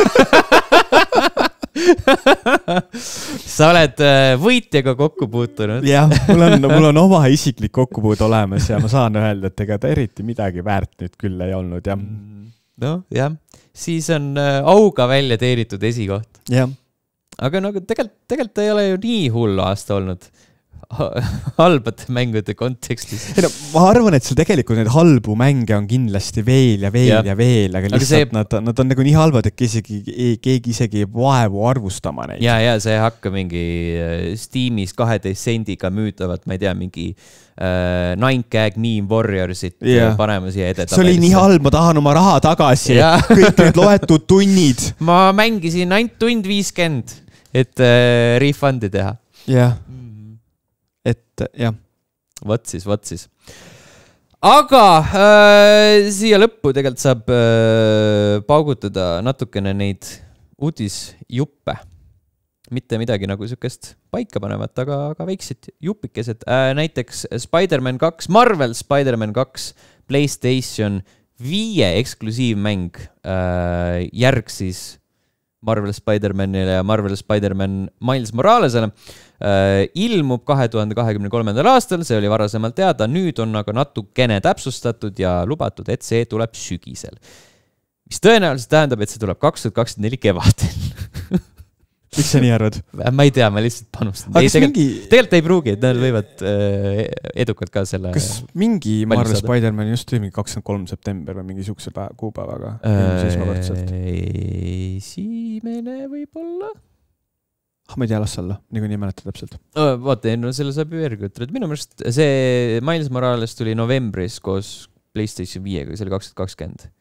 Sa oled võitjaga kokku puutunud. Jah, mul on oma isiklik kokkupuud olemas ja ma saan öelda, et ega ta eriti midagi väärt nüüd küll ei olnud. Jah, siis on auga välja teenitud esikoht. Jah. Aga tegelikult ei ole ju nii hullu aasta olnud halbade mängude kontekstis. Ma arvan, et seal tegelikult neid halbu mänge on kindlasti veel ja veel, aga lihtsalt nad on nagu nii halbad, et keegi isegi vaevu arvustama neid. Ja see ei hakka mingi Steamis 12 sendiga müüdavat, ma ei tea, mingi 9gag Meme Warriorsit panema siia edetabelisse. See oli nii halb, ma tahan oma raha tagasi. Kõik need loetud tunnid. Ma mängisin ainult tund 50, et refundi teha. Jah. Et jah. Võt siis. Aga siia lõppu tegelikult saab paugutada natukene neid uudisjuppe. Mitte midagi nagu sükest paika panevat, aga väiksid jupikesed. Näiteks Spider-Man 2, Marvel Spider-Man 2, PlayStation 5 eksklusiivmäng järg siis Marvel Spider-Manile ja Marvel Spider-Man Miles Moralesele. Ilmub 2023. aastal, see oli varasemalt teada, nüüd on aga natukene täpsustatud ja lubatud, et see tuleb sügisel. Mis tõenäoliselt tähendab, et see tuleb 2024 kevadel. Miks sa nii arvad? Ma ei tea, ma lihtsalt panustan. Tegelikult ei pruugi, et nad võivad edukad ka selle... Kas mingi Marvel Spider-Man just mingi 23. september või mingi sihukese kuupäevaga? Esimene võib-olla? Ma ei tea, las olla, nii mäleta täpselt. Vaata, selle saab ju järgi. Minu mõelest see Miles Morales tuli novembris koos PlayStation 5-ga, see oli 2020.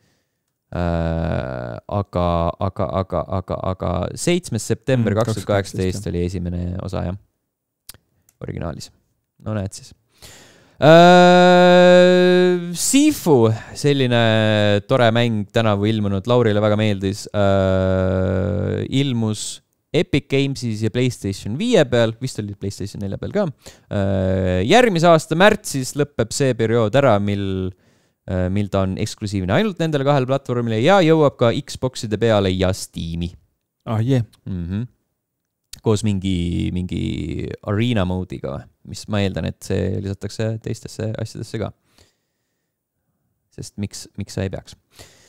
Aga 7. september 2018 oli esimene osa, jah. Originaalis. No näed siis. Sifu, selline tore mäng tänavu ilmunud, Laurile väga meeldis. Ilmus Epic Gamesis ja PlayStation 5 peal, vist oli PlayStation 4 peal ka. Järgmise aasta märtsis lõpeb see periood ära, mil ta on eksklusiivne ainult nendele 2 platvormile ja jõuab ka Xboxide peale ja Steam'i. Koos mingi arena mode'iga, mis ma eeldan, et see lisatakse teistesse asjadesse ka. Sest miks sa ei peaks?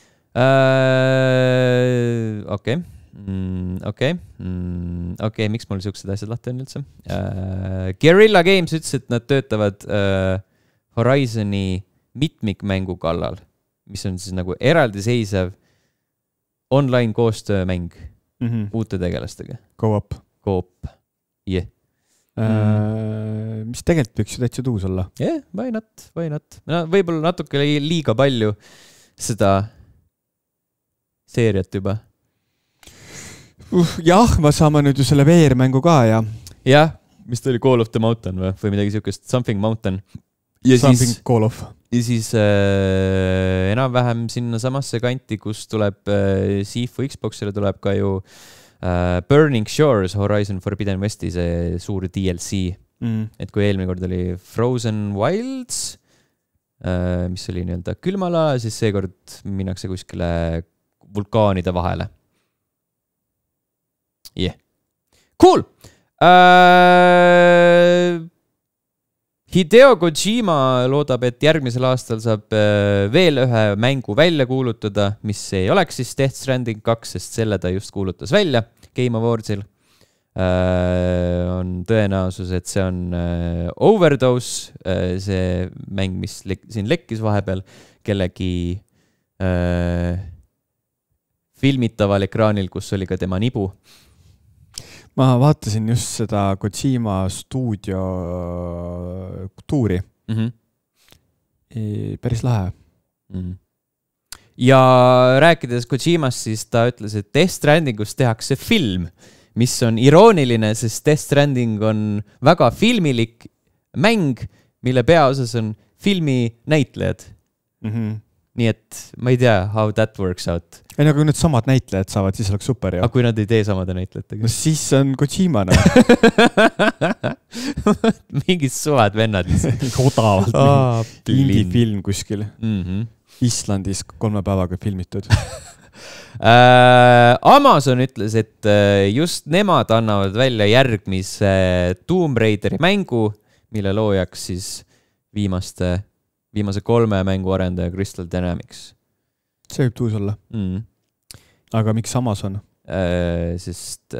Okei, miks mul siuksed asjad lahti on üldse? Guerrilla Games ütles, et nad töötavad Horizoni mitmikmängu kallal, mis on siis nagu eraldiseisev online koostöömäng uute tegelastega. Co-op. Yeah. mis tegelikult võiks ju täitsa tuus olla. Why not. No, võib-olla natuke liiga palju seda seeriat juba. Jah, me saame nüüd ju selle VR-mängu ka ja. Jah, mis ta oli Call of the Mountain või midagi siukest, Something Mountain. Something Call of. Ja siis enam-vähem sinna samasse kanti, kus tuleb Sifu Xboxile tuleb ka ju Burning Shores Horizon Forbidden Westi see suur DLC. Et kui eelmine kord oli Frozen Wilds, mis oli nii-öelda külmala, siis seekord minnakse kuskile vulkaanide vahele. Cool! Hideo Kojima loodab, et järgmisel aastal saab veel ühe mängu välja kuulutada, mis ei oleks siis Death Stranding 2, sest selle ta just kuulutas välja Game Awardsil. On tõenäosus, et see on Overdose, see mäng, mis siin lekkis vahepeal kellegi filmitaval ekraanil, kus oli ka tema nibu. Ma vaatasin just seda Kojima stuudio tuuri. Päris lahe. Ja rääkides Kojimast, siis ta ütles, et Death Strandingust tehakse film, mis on irooniline, sest Death Stranding on väga filmilik mäng, mille peaosas on filmi näitlejad. Nii et ma ei tea, how that works out. Ei, kui need samad näitlejad saavad, siis oleks super. Aga kui nad ei tee samade näitlejatega? No siis on Kojima. Mingid suvad vennad. Odavalt. Indie film kuskil. Islandis 3 päevaga filmitud. Amazon ütles, et just nemad annavad välja järgmise Tomb Raideri mängu, mille loojaks siis viimase 3 mängu arendaja Crystal Dynamics. See võib tuus olla. Aga miks Amazon? Sest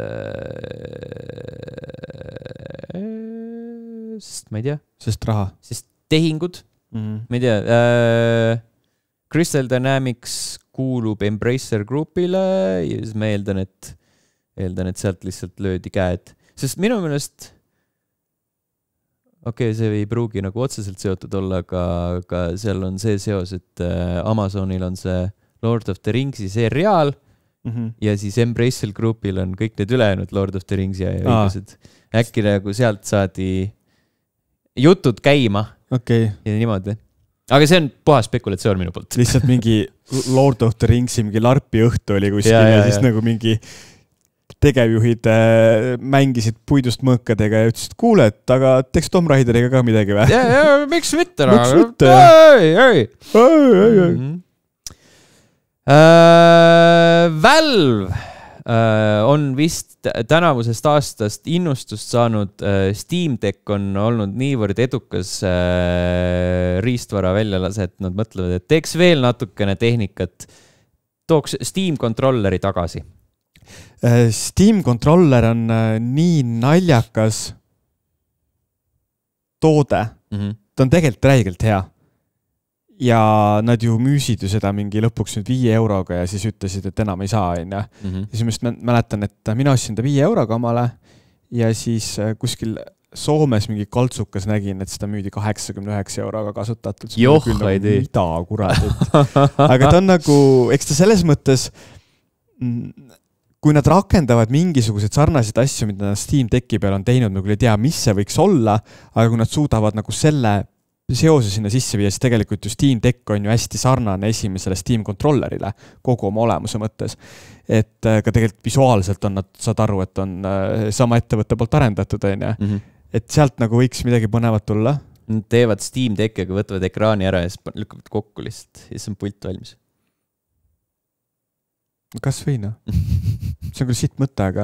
ma ei tea. Sest raha. Sest tehingud. Ma ei tea. Crystal Dynamics kuulub Embracer Groupile ja siis ma eeldan, et sealt lihtsalt löödi käed. Sest minu meelest see ei pruugi nagu otseselt seotud olla, aga seal on see seos, et Amazonil on see Lord of the Ringsi seriaal ja siis Embracer Groupil on kõik need ülejäänud Lord of the Rings ja õigused. Äkki nagu sealt saadi jutud käima ja niimoodi. Aga see on puhas spekulatsioon minu poolt. Lihtsalt mingi Lord of the Ringsi mingi larpi õhtu oli kuskil ja siis nagu mingi tegevjuhid mängisid puidust mõõkadega ja ütlesid, kuule, et aga teeks Tomb Raideriga ka midagi või? Miks mitte? Valve on vist tänavusest aastast innustust saanud. Steam Deck on olnud niivõrd edukas riistvara väljalase, et nad mõtlevad, et teeks veel natukene tehnikat. Tooks Steam Controlleri tagasi. Steam Controller on nii naljakas toode. Ta on tegelikult räigelt hea. Ja nad ju müüsid ju seda mingi lõpuks nüüd 5 euroga ja siis ütlesid, et enam ei saa. Ja siis ma just mäletan, et mina ostsin ta 5 euroga omale ja siis kuskil Soomes mingi kaltsukas nägin, et seda müüdi 89 euroga kasutatud. Mida kuradit. Aga ta on nagu, eks ta selles mõttes, kui nad rakendavad mingisugused sarnased asju, mida nad Steam Decki peal on teinud, nagu ei tea, mis see võiks olla, aga kui nad suudavad nagu selle seose sinna sisse viia, siis tegelikult ju Steam Deck on ju hästi sarnane esimesele Steam Controllerile kogu oma olemuse mõttes. Et ka tegelikult visuaalselt on nad, saad aru, et on sama ettevõtte poolt arendatud. Et sealt nagu võiks midagi põnevat tulla. Nad teevad Steam Deckiga, võtavad ekraani ära ja siis lükkavad kokku lihtsalt ja siis on pult valmis. Kas või no? See on küll sitt mõte, aga...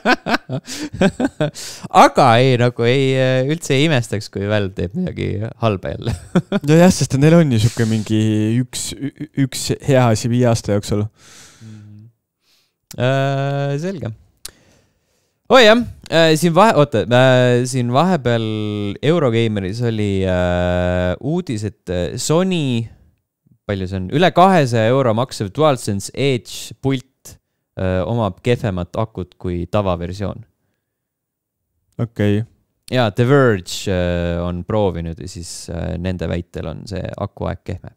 aga üldse ei imestaks, kui Valve teeb midagi halba jälle. jah, sest neil on ju siuke mingi üks hea asi 5 aasta jooksul. Selge. Jah, siin vahepeal Eurogameris oli uudis, et Sony... palju see on, üle 200 euro maksev DualSense Edge pult omab kehvemat akut kui tavaversioon. Ja, The Verge on proovinud ja siis nende väitel on see akuaeg kehme.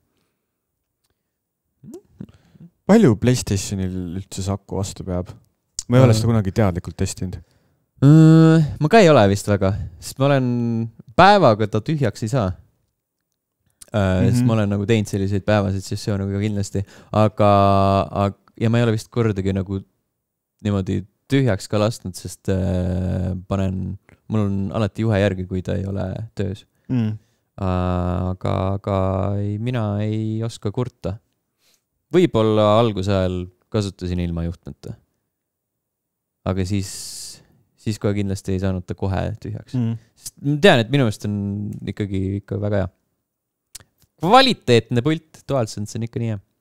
Palju PlayStationil üldse see aku vastu peab? Ma ei ole seda kunagi teadlikult testinud. Ma ka ei ole vist väga, sest ma olen päevaga ta tühjaks ei saa. Sest ma olen nagu teinud selliseid päevaseid sessioone ka kindlasti, ja ma ei ole vist kordagi nagu niimoodi tühjaks ka lasknud, sest mul on alati juhe järgi, kui ta ei ole töös. Aga mina ei oska kurta. Võib-olla alguse ajal kasutasin ilma juhtmeta. Aga siis kohe kindlasti ei saanud ta kohe tühjaks. Sest ma tean, et minu meelest on ikka väga hea. Kvaliteetne pult, DualSense on ikka nii hea.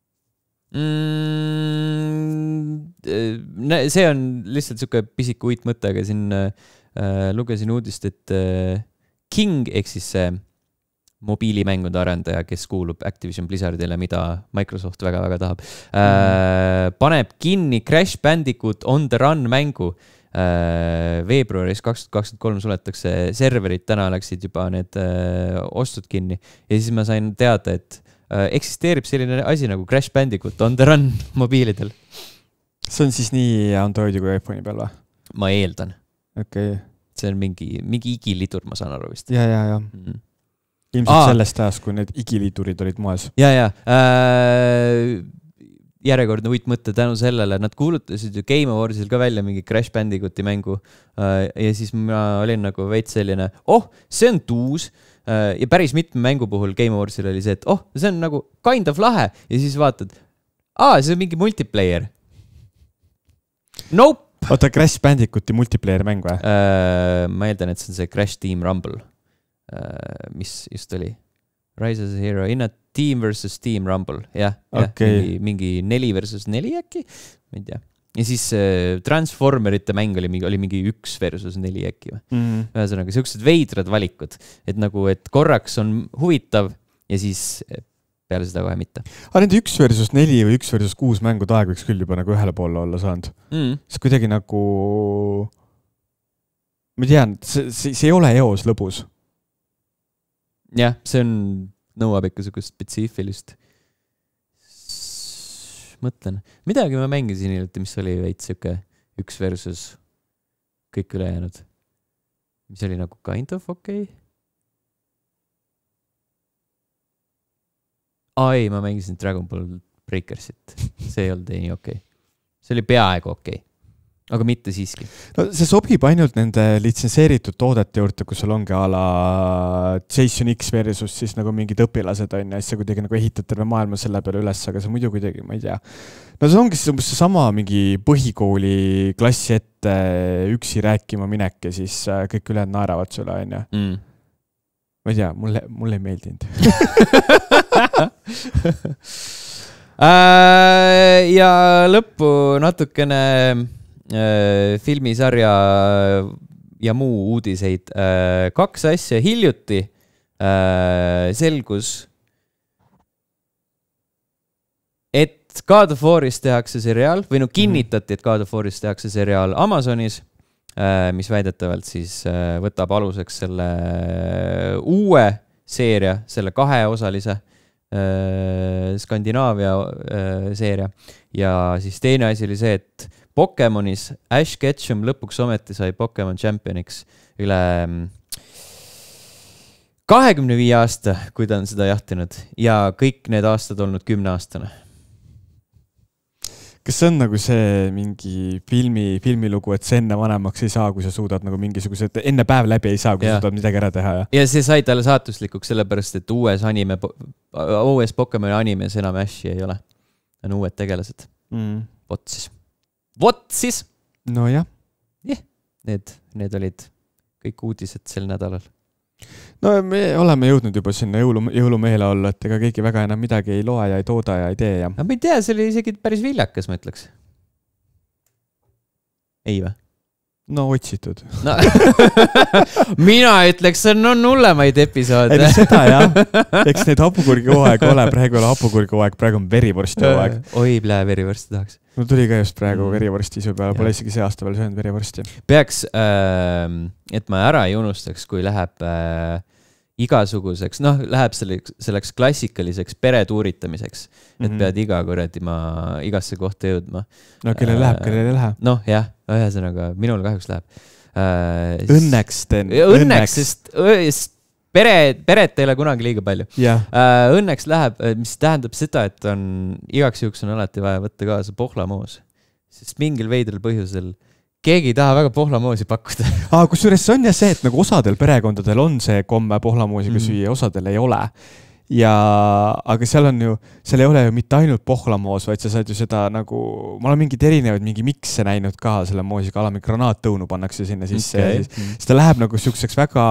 See on lihtsalt siuke pisik uitmõte, aga siin lugesin uudist, et King ehk siis see mobiilimängude arendaja, kes kuulub Activision Blizzardile, mida Microsoft väga-väga tahab, paneb kinni Crash Bandicoot On The Run mängu. Veebruaris 2023 suletakse serverid, täna läksid juba need ostud kinni ja siis ma sain teada, et eksisteerib selline asi nagu Crash Bandicoot On The Run mobiilidel. See on siis nii Androidi kui iPhone'i peal või? Ma eeldan. Okay. See on mingi igilidur, ma saan aru vist. Ja. Ilmselt sellest ajast, kui need igilidurid olid moes. Ja. Järjekordne uitmõte tänu sellele, nad kuulutasid ju Game Awardsil ka välja mingi Crash Bandicooti mängu ja siis ma olin nagu veits selline, see on tuus ja päris mitme mängu puhul Game Awardsil oli see, et see on nagu kind of lahe ja siis vaatad, see on mingi multiplayer. Nope! Oota, Crash Bandicooti multiplayer mäng või? Ma eeldan, et see on see Crash Team Rumble, mis just oli. Rise as a Hero in a Team versus Team Rumble, Okay. mingi 4 versus 4 äkki, ma ei tea. Ja siis Transformerite mäng oli mingi 1 versus 4 äkki või. Ühesõnaga, siuksed veidrad valikud, et nagu, et korraks on huvitav ja siis peale seda kohe mitte. Nende 1 versus 4 või 1 versus 6 mängude aeg võiks küll juba nagu ühele poole olla saanud. See kuidagi nagu, ma tean, see ei ole eos lõbus. Jah, see nõuab ikka sukust spetsiifilist. Mõtlen. Midagi ma mängisin hiljuti, mis oli veits siuke 1 versus kõik ülejäänud. Mis oli nagu kind of okei. Ei, ma mängisin Dragon Ball Breakersit. See ei olnud nii okei. See oli peaaegu okei. Aga mitte siiski. No, see sobib ainult nende litsenseeritud toodete juurde, kus sul ongi ala Jason X versus siis nagu mingid õpilased on ja siis sa kuidagi nagu ehitad terve maailma selle peale üles, aga see muidu kuidagi, ma ei tea. No see ongi see sama mingi põhikooli klassi ette üksi rääkima minek ja siis kõik ülejäänud naeravad sulle, on ju. Ma ei tea, mulle ei meeldinud. Ja lõppu natukene filmisarja ja muu uudiseid. 2 asja hiljuti selgus, et God of War'ist tehakse seriaal, või kinnitati, et God of War'ist tehakse seriaal Amazonis, mis väidetavalt siis võtab aluseks selle uue seeria, selle 2-osalise Skandinaavia seeria. Ja siis teine asi oli see, et Pokemonis Ash Ketchum lõpuks ometi sai Pokemon Championiks üle 25 aasta, kui ta on seda jahtinud ja kõik need aastad olnud 10-aastane. Kas see on nagu see mingi filmilugu, et see enne vanemaks ei saa, kui sa suudad nagu mingisugused, enne päev läbi ei saa, kui sa suudad midagi ära teha? Ja see sai talle saatuslikuks sellepärast, et uues Pokemoni animes enam Ashi ei ole. On uued tegelased. Vot siis! No jah. Need olid kõik uudised sel nädalal. No me oleme jõudnud juba sinna jõulumeele olla, et ega keegi väga enam midagi ei loe ja ei tooda ja ei tee. Ja. Ma ei tea, see oli isegi päris viljakas, ma ütleks. Ei või? No otsitud. No. Mina ütleks, see on hullemaid episoode. Ei, seda jah. Eks neid hapukurgi hooaeg ole, praegu ole hapukurgi hooaeg, praegu on verivorsti hooaeg. Oi, verivorsti tahaks. No tuli ka just praegu verivorsti isu peale, pole isegi see aasta veel söönud verivorsti. Peaks, et ma ära ei unustaks, kui läheb igasuguseks, läheb selleks klassikaliseks peretuuritamiseks, et pead iga kuradi igasse kohta jõudma. No kellel läheb, kellel ei lähe. Noh, jah, ühesõnaga, minul kahjuks läheb. Õnneks teen. Õnneks, sest peret ei ole kunagi liiga palju. Õnneks läheb, mis tähendab seda, et igaks juhuks on alati vaja võtta kaasa pohlamoos, sest mingil veidral põhjusel keegi ei taha väga pohlamoosi pakkuda. Kusjuures see on jah see, et nagu osadel perekondadel on see komme pohlamoosiga süüa, osadel ei ole. Aga seal ei ole ju mitte ainult pohlamoos, vaid sa saad ju seda nagu, ma olen mingid erinevad, mingi mikse näinud ka selle moosiga, alami granaаттõunu pannakse sinna sisse. Ja siis ta läheb nagu siukseks väga,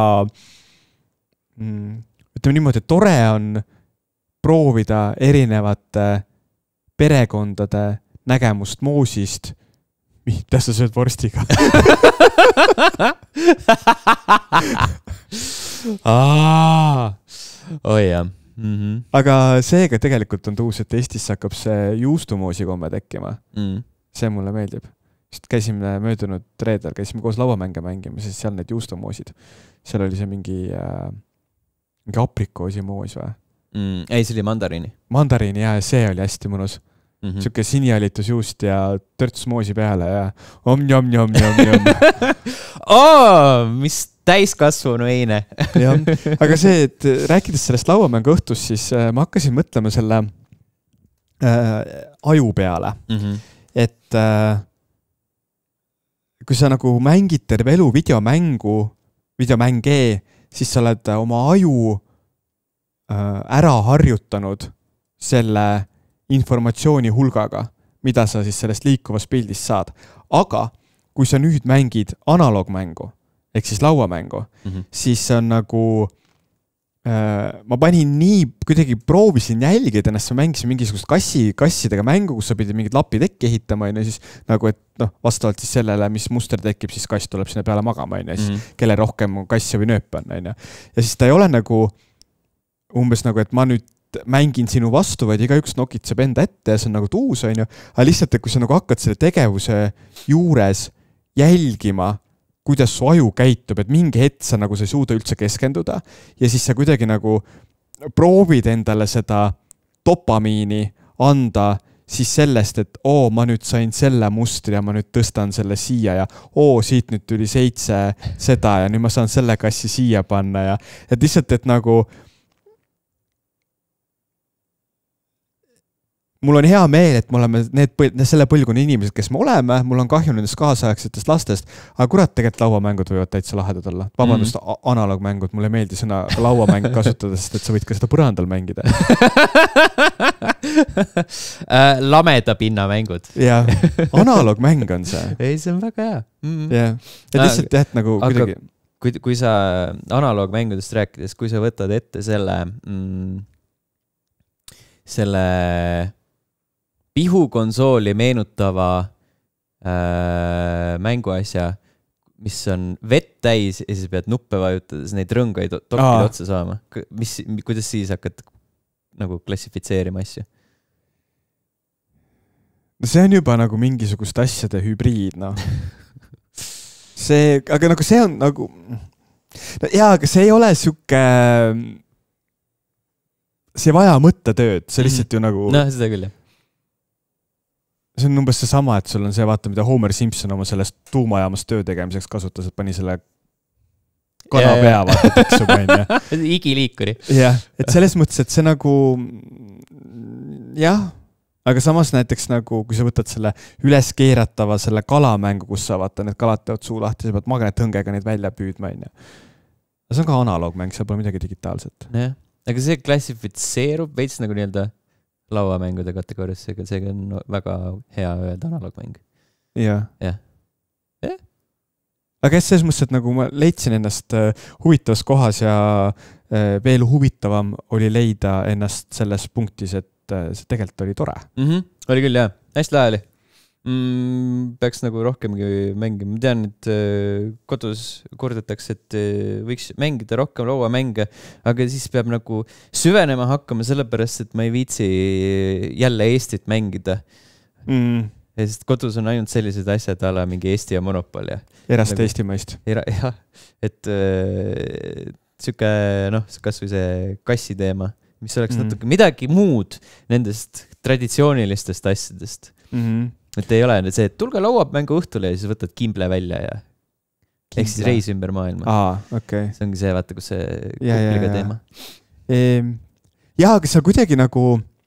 ütleme niimoodi, et tore on proovida erinevate perekondade nägemust moosist. Mida sa sööd vorstiga? Oi jah. Aga seega tegelikult on tuus, et Eestis hakkab see juustumoosi komme tekkima. See mulle meeldib. Sest käisime möödunud reedel, käisime koos lauamänge mängima, siis seal need juustumoosid. Seal oli see mingi aprikoosi moos või? Ei, see oli mandariini. Mandariini, ja see oli hästi mõnus. Siuke sinijalitusjuust ja törts moosi peale ja om-jom-jom. Mis täiskasvunu eine. Aga see, et rääkides sellest lauamängu õhtust, siis ma hakkasin mõtlema selle aju peale. Et kui sa nagu mängid terve elu videomänge, siis sa oled oma aju ära harjutanud selle informatsiooni hulgaga, mida sa siis sellest liikuvast pildist saad. Aga kui sa nüüd mängid analoogmängu, ehk siis lauamängu, siis on nagu, ma panin kuidagi proovisin jälgida ennast, ma mängisin mingisugust kassidega mängu, kus sa pidid mingid lapitekki ehitama, ja siis nagu, et vastavalt siis sellele, mis muster tekib, siis kass tuleb sinna peale magama, ja siis kelle rohkem kassi või nööp on. Ja siis ta ei ole nagu umbes nagu, et ma nüüd mängin sinu vastu, vaid igaüks nokitseb enda ette ja see on nagu tuus, on ju. Aga lihtsalt, et kui sa nagu hakkad selle tegevuse juures jälgima, kuidas su aju käitub, et mingi hetk sa nagu sa ei suuda üldse keskenduda ja siis sa kuidagi nagu proovid endale seda dopamiini anda siis sellest, et ma nüüd sain selle mustri ja ma nüüd tõstan selle siia ja siit nüüd tuli 7 seda ja nüüd ma saan selle kassi siia panna ja et lihtsalt, et nagu mul on hea meel, et me oleme selle põlgkonna inimesed, kes me oleme, mul on kahju nendest kaasaegsetest lastest, aga kurat, tegelikult lauamängud võivad täitsa lahedad olla. Vabandust, analoogmängud, mulle ei meeldi sõna lauamäng kasutada, sest et sa võid ka seda põrandal mängida. Lameda pinna mängud. Jah, analoogmäng on see. Ei, see on väga hea. Jah, et lihtsalt jah, nagu kuidagi. Kui sa analoogmängudest rääkides, kui sa võtad ette selle pihukonsooli meenutava mänguasja, mis on vett täis ja siis pead nuppe vajutades neid rõngaid tokkile otsa saama. Kuidas siis hakkad nagu klassifitseerima asju? No see on juba nagu mingisugust asjade hübriid, no. Aga nagu see on nagu... aga see ei ole siuke... See vaja mõttetööd, see lihtsalt ju nagu... No, seda küll, jah. See on umbes see sama, et sul on see, vaata, mida Homer Simpson oma sellest tuumajaamas töö tegemiseks kasutas, et pani selle kana pea, vaata, tiksub, on. Igiliikuri. Jah, et selles mõttes, et see nagu... Jah, aga samas näiteks nagu, kui sa võtad selle üles keeratava selle kalamängu, kus sa vaata, need kalad teod suu lahti, sa pead magnethõngega neid välja püüdma, on. See on ka analoogmäng, seal pole midagi digitaalset. Jah. Aga see klassifitseerub veits nagu nii-öelda lauamängude kategooriasse, seega on väga hea öelda analoogmäng. Jah. Aga selles mõttes, et nagu ma leidsin ennast huvitavas kohas ja veel huvitavam oli leida ennast selles punktis, et see tegelikult oli tore. Oli küll, jah. Hästi lahe oli. Peaks nagu rohkemgi mängima. Ma tean, et kodus kordatakse, et võiks mängida rohkem lauamänge, aga siis peab nagu süvenema hakkama sellepärast, et ma ei viitsi jälle Eestit mängida. Sest kodus on ainult sellised asjad ala mingi Eesti ja Monopol ja erast nagu, Eestimaist. Jah, et siuke, kas või see kassi teema, mis oleks natuke midagi muud nendest traditsioonilistest asjadest. Et ei ole see, et tulge lauamängu õhtule ja siis võtad kimble välja ja ehk siis reis ümber maailma. Okay. See ongi see, vaata, kus see kupliga teema. Aga see kuidagi nagu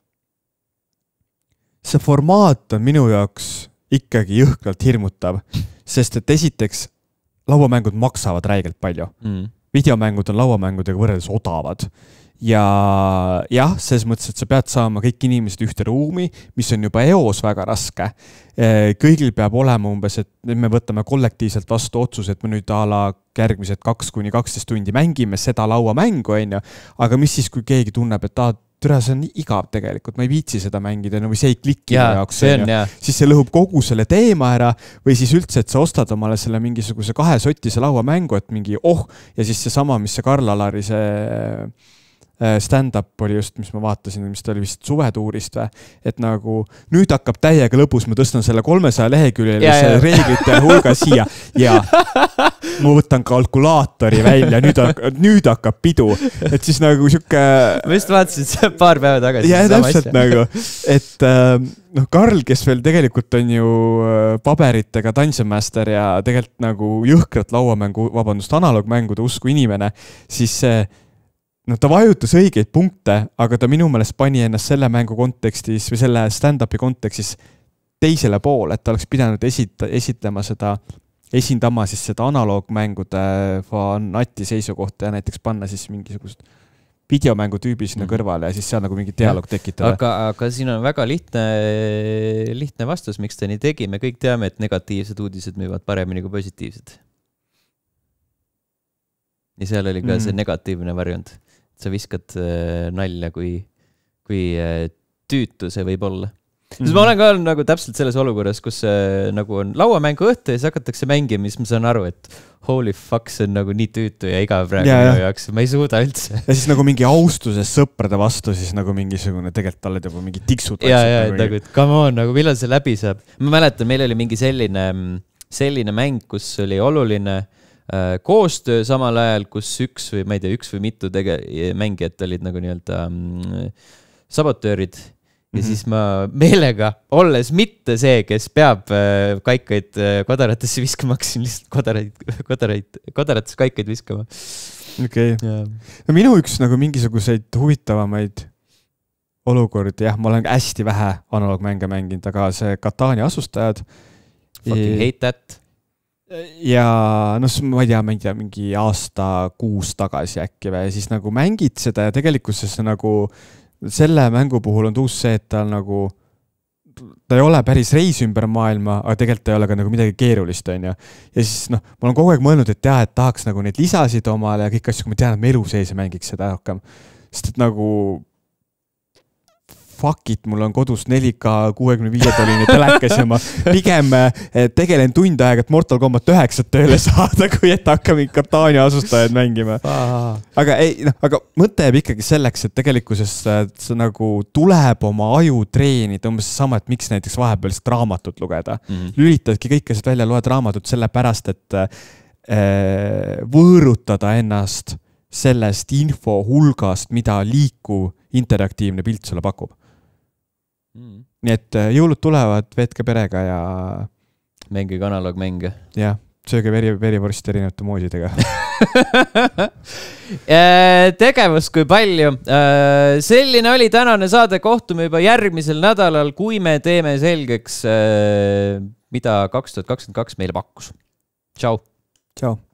see formaat on minu jaoks ikkagi jõhkralt hirmutav, sest et esiteks lauamängud maksavad räigelt palju. Videomängud on lauamängudega võrreldes odavad. Ja jah, selles mõttes, et sa pead saama kõik inimesed ühte ruumi, mis on juba eos väga raske. Kõigil peab olema umbes, et me võtame kollektiivselt vastu otsus, et me nüüd järgmised 2-12 tundi mängime seda lauamängu, aga mis siis, kui keegi tunneb, et türa, see on igav tegelikult, ma ei viitsi seda mängida, või see ei klikki jaoks, siis see lõhub kogu selle teema ära, või siis üldse, et sa ostad omale selle mingisuguse 2-sottise lauamängu, et mingi ja siis see sama, mis see Karl Alari see stand-up oli just, mis ma vaatasin, mis ta oli vist suvetuurist või, et nagu nüüd hakkab täiega lõpus, ma tõstan selle 300 leheküljelise reeglite hulga siia ja ma võtan kalkulaatori välja, nüüd hakkab pidu, et siis nagu siuke ma just vaatasin paar päeva tagasi ja täpselt nagu, et Karl, kes veel tegelikult on ju paberitega Dungeon Master ja tegelikult nagu jõhkrat lauamängu, analoogmängude usku inimene, siis ta vajutas õigeid punkte, aga ta minu meelest pani ennast selle mängu kontekstis või selle stand-upi kontekstis teisele pool, et ta oleks pidanud esindama siis seda analoogmängude fanati seisukohta ja näiteks panna siis mingisugust videomängu tüübi sinna kõrvale ja siis seal nagu mingi dialoog tekitada. Aga siin on väga lihtne vastus, miks ta nii tegi. Me kõik teame, et negatiivsed uudised müüvad paremini kui positiivsed. Ja seal oli ka see negatiivne variant. Sa viskad nalja, kui tüütu see võib olla. Siis ma olen ka nagu täpselt selles olukorras, kus nagu on lauamängu õhtu ja siis hakatakse mängima, siis ma saan aru, et holy fuck, see on nagu nii tüütu ja igav praegu minu jaoks. Ma ei suuda üldse. Ja siis nagu mingi austuses sõprade vastu, siis nagu mingisugune tegelikult talle juba mingi tiksud. Ja, nagu, et come on, nagu millal see läbi saab. Ma mäletan, meil oli mingi selline mäng, kus oli oluline koostöö samal ajal, kus üks või mitu mängijat olid nagu nii-öelda sabotöörid ja siis ma meelega, olles mitte see, kes peab kaikaid kodaratesse viskama, hakkasin lihtsalt kodaratesse kaikaid viskama. Okei. Minu üks nagu mingisuguseid huvitavamaid olukordi, jah, ma olen hästi vähe analoogmänge mänginud, aga see Katania asustajad fucking hate that. Ja ma ei tea, mingi aasta 6 tagasi äkki või, siis nagu mängid seda ja tegelikkuses nagu selle mängu puhul on tuus see, et ta nagu ta ei ole päris reis ümber maailma, aga tegelikult ei ole ka nagu midagi keerulist, on ju. Ja siis ma olen kogu aeg mõelnud, et et tahaks nagu neid lisasid omale ja kõik asju, kui ma tean, et ma elu sees mängiks seda rohkem. Sest et nagu fuck it, mul on kodus 4K 65-toline telekas ja ma pigem tegelen tund aega, et Mortal Kombat 9 tööle saada, kui et hakkame Katania asustajad mängima. Aga mõte jääb ikkagi selleks, et tegelikkuses see nagu tuleb oma aju treenida, umbes sama, et miks näiteks vahepeal raamatut lugeda. Lülitadki kõik asjad välja, loed raamatut sellepärast, et võõrutada ennast sellest info hulgast, mida liikuv interaktiivne pilt sulle pakub. Nii et jõulud tulevad, veetke perega ja mängige analoogmänge. Jah, sööge verivorst erinevate moodidega. Tegevus kui palju. Selline oli tänane saade, kohtume juba järgmisel nädalal, kui me teeme selgeks, mida 2022 meile pakkus. Tšau! Tšau!